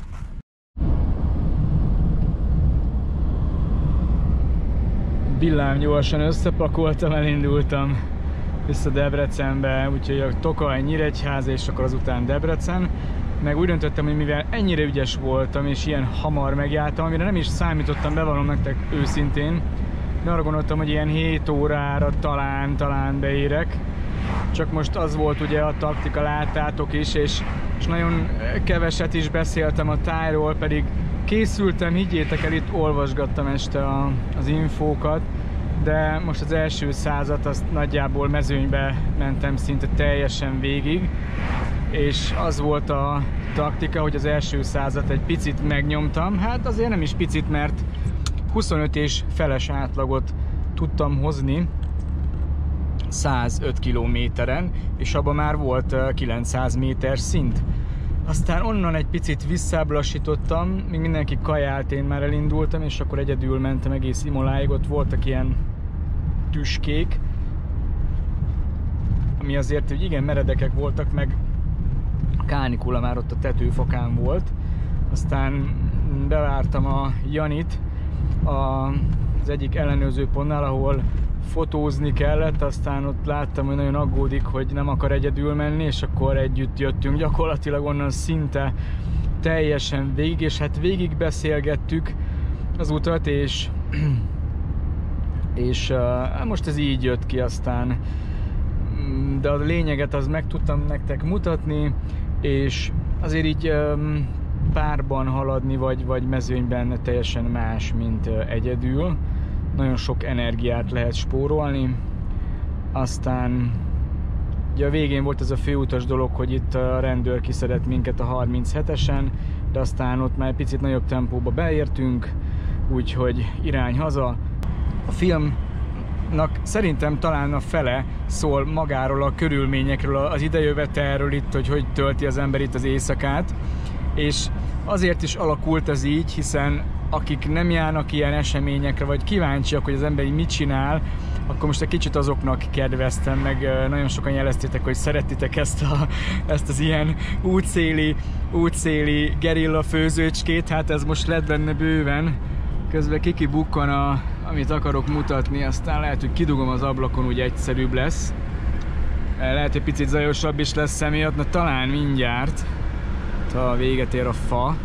Speaker 1: Villám gyorsan összepakoltam, elindultam vissza Debrecenbe, úgyhogy a Tokaj, Nyíregyháza és akkor azután Debrecen. Meg úgy döntöttem, hogy mivel ennyire ügyes voltam és ilyen hamar megjártam, amire nem is számítottam, bevallom nektek őszintén, de arra gondoltam, hogy ilyen hét órára talán, talán beérek. Csak most az volt ugye a taktika, láttátok is, és, és nagyon keveset is beszéltem a tájról, pedig készültem, higgyétek el, itt olvasgattam este a, az infókat, de most az első százat azt nagyjából mezőnybe mentem szinte teljesen végig, és az volt a taktika, hogy az első százat egy picit megnyomtam, hát azért nem is picit, mert huszonöt és feles átlagot tudtam hozni százöt kilométeren, és abban már volt kilencszáz méter szint. Aztán onnan egy picit visszáblassítottam, még mindenki kajált, én már elindultam, és akkor egyedül mentem egész Imoláig, ott voltak ilyen tüskék, ami azért, hogy igen, meredekek voltak, meg a kánikula már ott a tetőfokán volt. Aztán bevártam a Janit az egyik ellenőrző pontnál, ahol fotózni kellett, aztán ott láttam, hogy nagyon aggódik, hogy nem akar egyedül menni, és akkor együtt jöttünk gyakorlatilag onnan szinte teljesen végig, és hát végig beszélgettük az utat, és, és uh, most ez így jött ki aztán, de a lényeget az meg tudtam nektek mutatni, és azért így um, párban haladni, vagy, vagy mezőnyben teljesen más, mint uh, egyedül. Nagyon sok energiát lehet spórolni. Aztán ugye a végén volt ez a főutas dolog, hogy itt a rendőr kiszedett minket a harminchetesen, de aztán ott már egy picit nagyobb tempóba beértünk, úgyhogy irány haza. A filmnak szerintem talán a fele szól magáról a körülményekről, az idejövetelről itt, hogy hogy tölti az ember itt az éjszakát, és azért is alakult ez így, hiszen akik nem járnak ilyen eseményekre, vagy kíváncsiak, hogy az ember mit csinál, akkor most egy kicsit azoknak kedveztem, meg nagyon sokan jeleztétek, hogy szeretitek ezt, a, ezt az ilyen útszéli, útszéli gerilla főzőcskét, hát ez most lett benne bőven. Közben kiki bukkan, a, amit akarok mutatni, aztán lehet, hogy kidugom az ablakon, úgy egyszerűbb lesz. Lehet, hogy picit zajosabb is lesz emiatt, na talán mindjárt, ha véget ér a fa.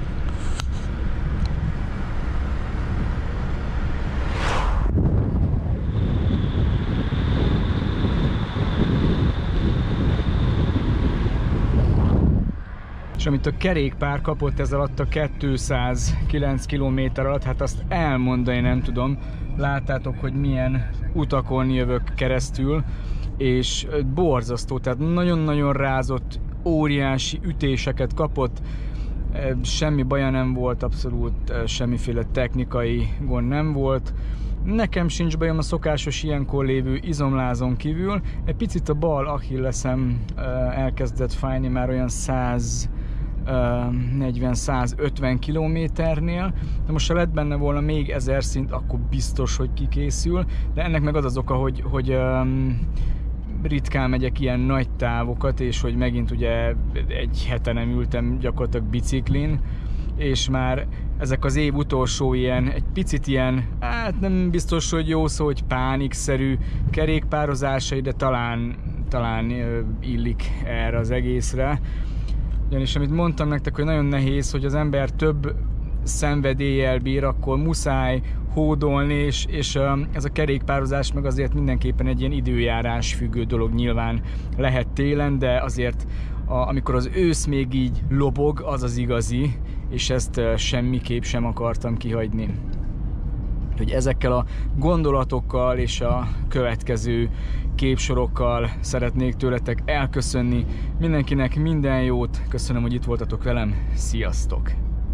Speaker 1: És amit a kerékpár kapott ez alatt a kétszázkilenc kilométer alatt, hát azt elmondani nem tudom. Láttátok, hogy milyen utakon jövök keresztül, és borzasztó, tehát nagyon-nagyon rázott, óriási ütéseket kapott, semmi baja nem volt, abszolút semmiféle technikai gond nem volt, Nekem sincs bajom a szokásos ilyenkor lévő izomlázon kívül. Egy picit a bal achilleszem elkezdett fájni már olyan száz negyven száz ötven kilométernél, de most ha lett benne volna még ezer szint, akkor biztos, hogy kikészül, de ennek meg az az oka, hogy, hogy um, ritkán megyek ilyen nagy távokat, és hogy megint ugye egy hete nem ültem gyakorlatilag biciklin, és már ezek az év utolsó ilyen, egy picit ilyen, hát nem biztos, hogy jó szó, hogy pánikszerű kerékpározásai, de talán, talán illik erre az egészre. Ugyanis amit mondtam nektek, hogy nagyon nehéz, hogy az ember több szenvedéllyel bír, akkor muszáj hódolni, és, és ez a kerékpározás meg azért mindenképpen egy ilyen időjárás függő dolog, nyilván lehet télen, de azért a, amikor az ősz még így lobog, az az igazi, és ezt semmiképp sem akartam kihagyni. Hogy ezekkel a gondolatokkal és a következő képsorokkal szeretnék tőletek elköszönni. Mindenkinek minden jót, köszönöm, hogy itt voltatok velem, sziasztok!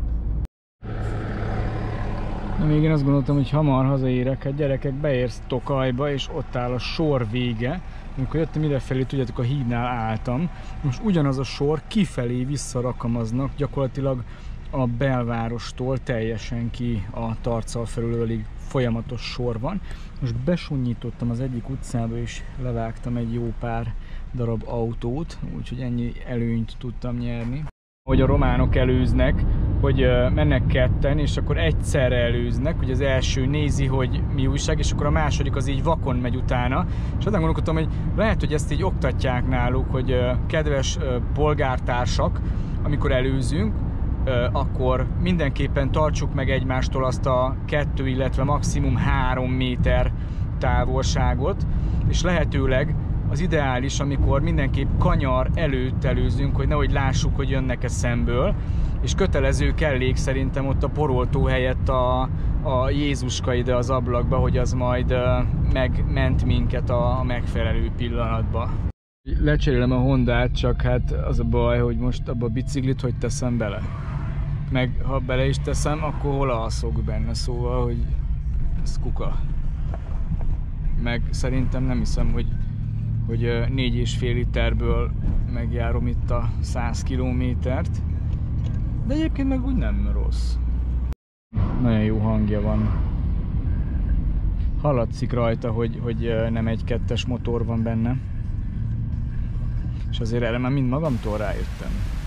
Speaker 1: Na, még én azt gondoltam, hogy hamar hazaérek, hát gyerekek, beérsz Tokajba, és ott áll a sor vége. Amikor jöttem idefelé, tudjátok, a hídnál álltam. Most ugyanaz a sor kifelé visszarakamaznak, gyakorlatilag a belvárostól teljesen ki a Tarcal felülőlig folyamatos sor van. Most besunnyítottam az egyik utcába, és levágtam egy jó pár darab autót, úgyhogy ennyi előnyt tudtam nyerni. Hogy a románok előznek, hogy mennek ketten, és akkor egyszerre előznek, hogy az első nézi, hogy mi újság, és akkor a második az így vakon megy utána. És aztán gondolkodtam, hogy lehet, hogy ezt így oktatják náluk, hogy kedves polgártársak, amikor előzünk, akkor mindenképpen tartsuk meg egymástól azt a kettő, illetve maximum három méter távolságot, és lehetőleg az ideális, amikor mindenképp kanyar előtt előzünk, hogy nehogy lássuk, hogy jönnek-e szemből, és kötelező kellék szerintem ott a poroltó helyett a, a Jézuska ide az ablakba, hogy az majd megment minket a megfelelő pillanatba. Lecserélem a Hondát, csak hát az a baj, hogy most abba a biciklit hogy teszem bele. Meg ha bele is teszem, akkor hol alszok benne, szóval, hogy ez kuka. Meg szerintem nem hiszem, hogy, hogy négy és fél literből megjárom itt a száz kilométert. De egyébként meg úgy nem rossz. Nagyon jó hangja van. Hallatszik rajta, hogy, hogy nem egy kettes motor van benne. És azért erre már mind magamtól rájöttem.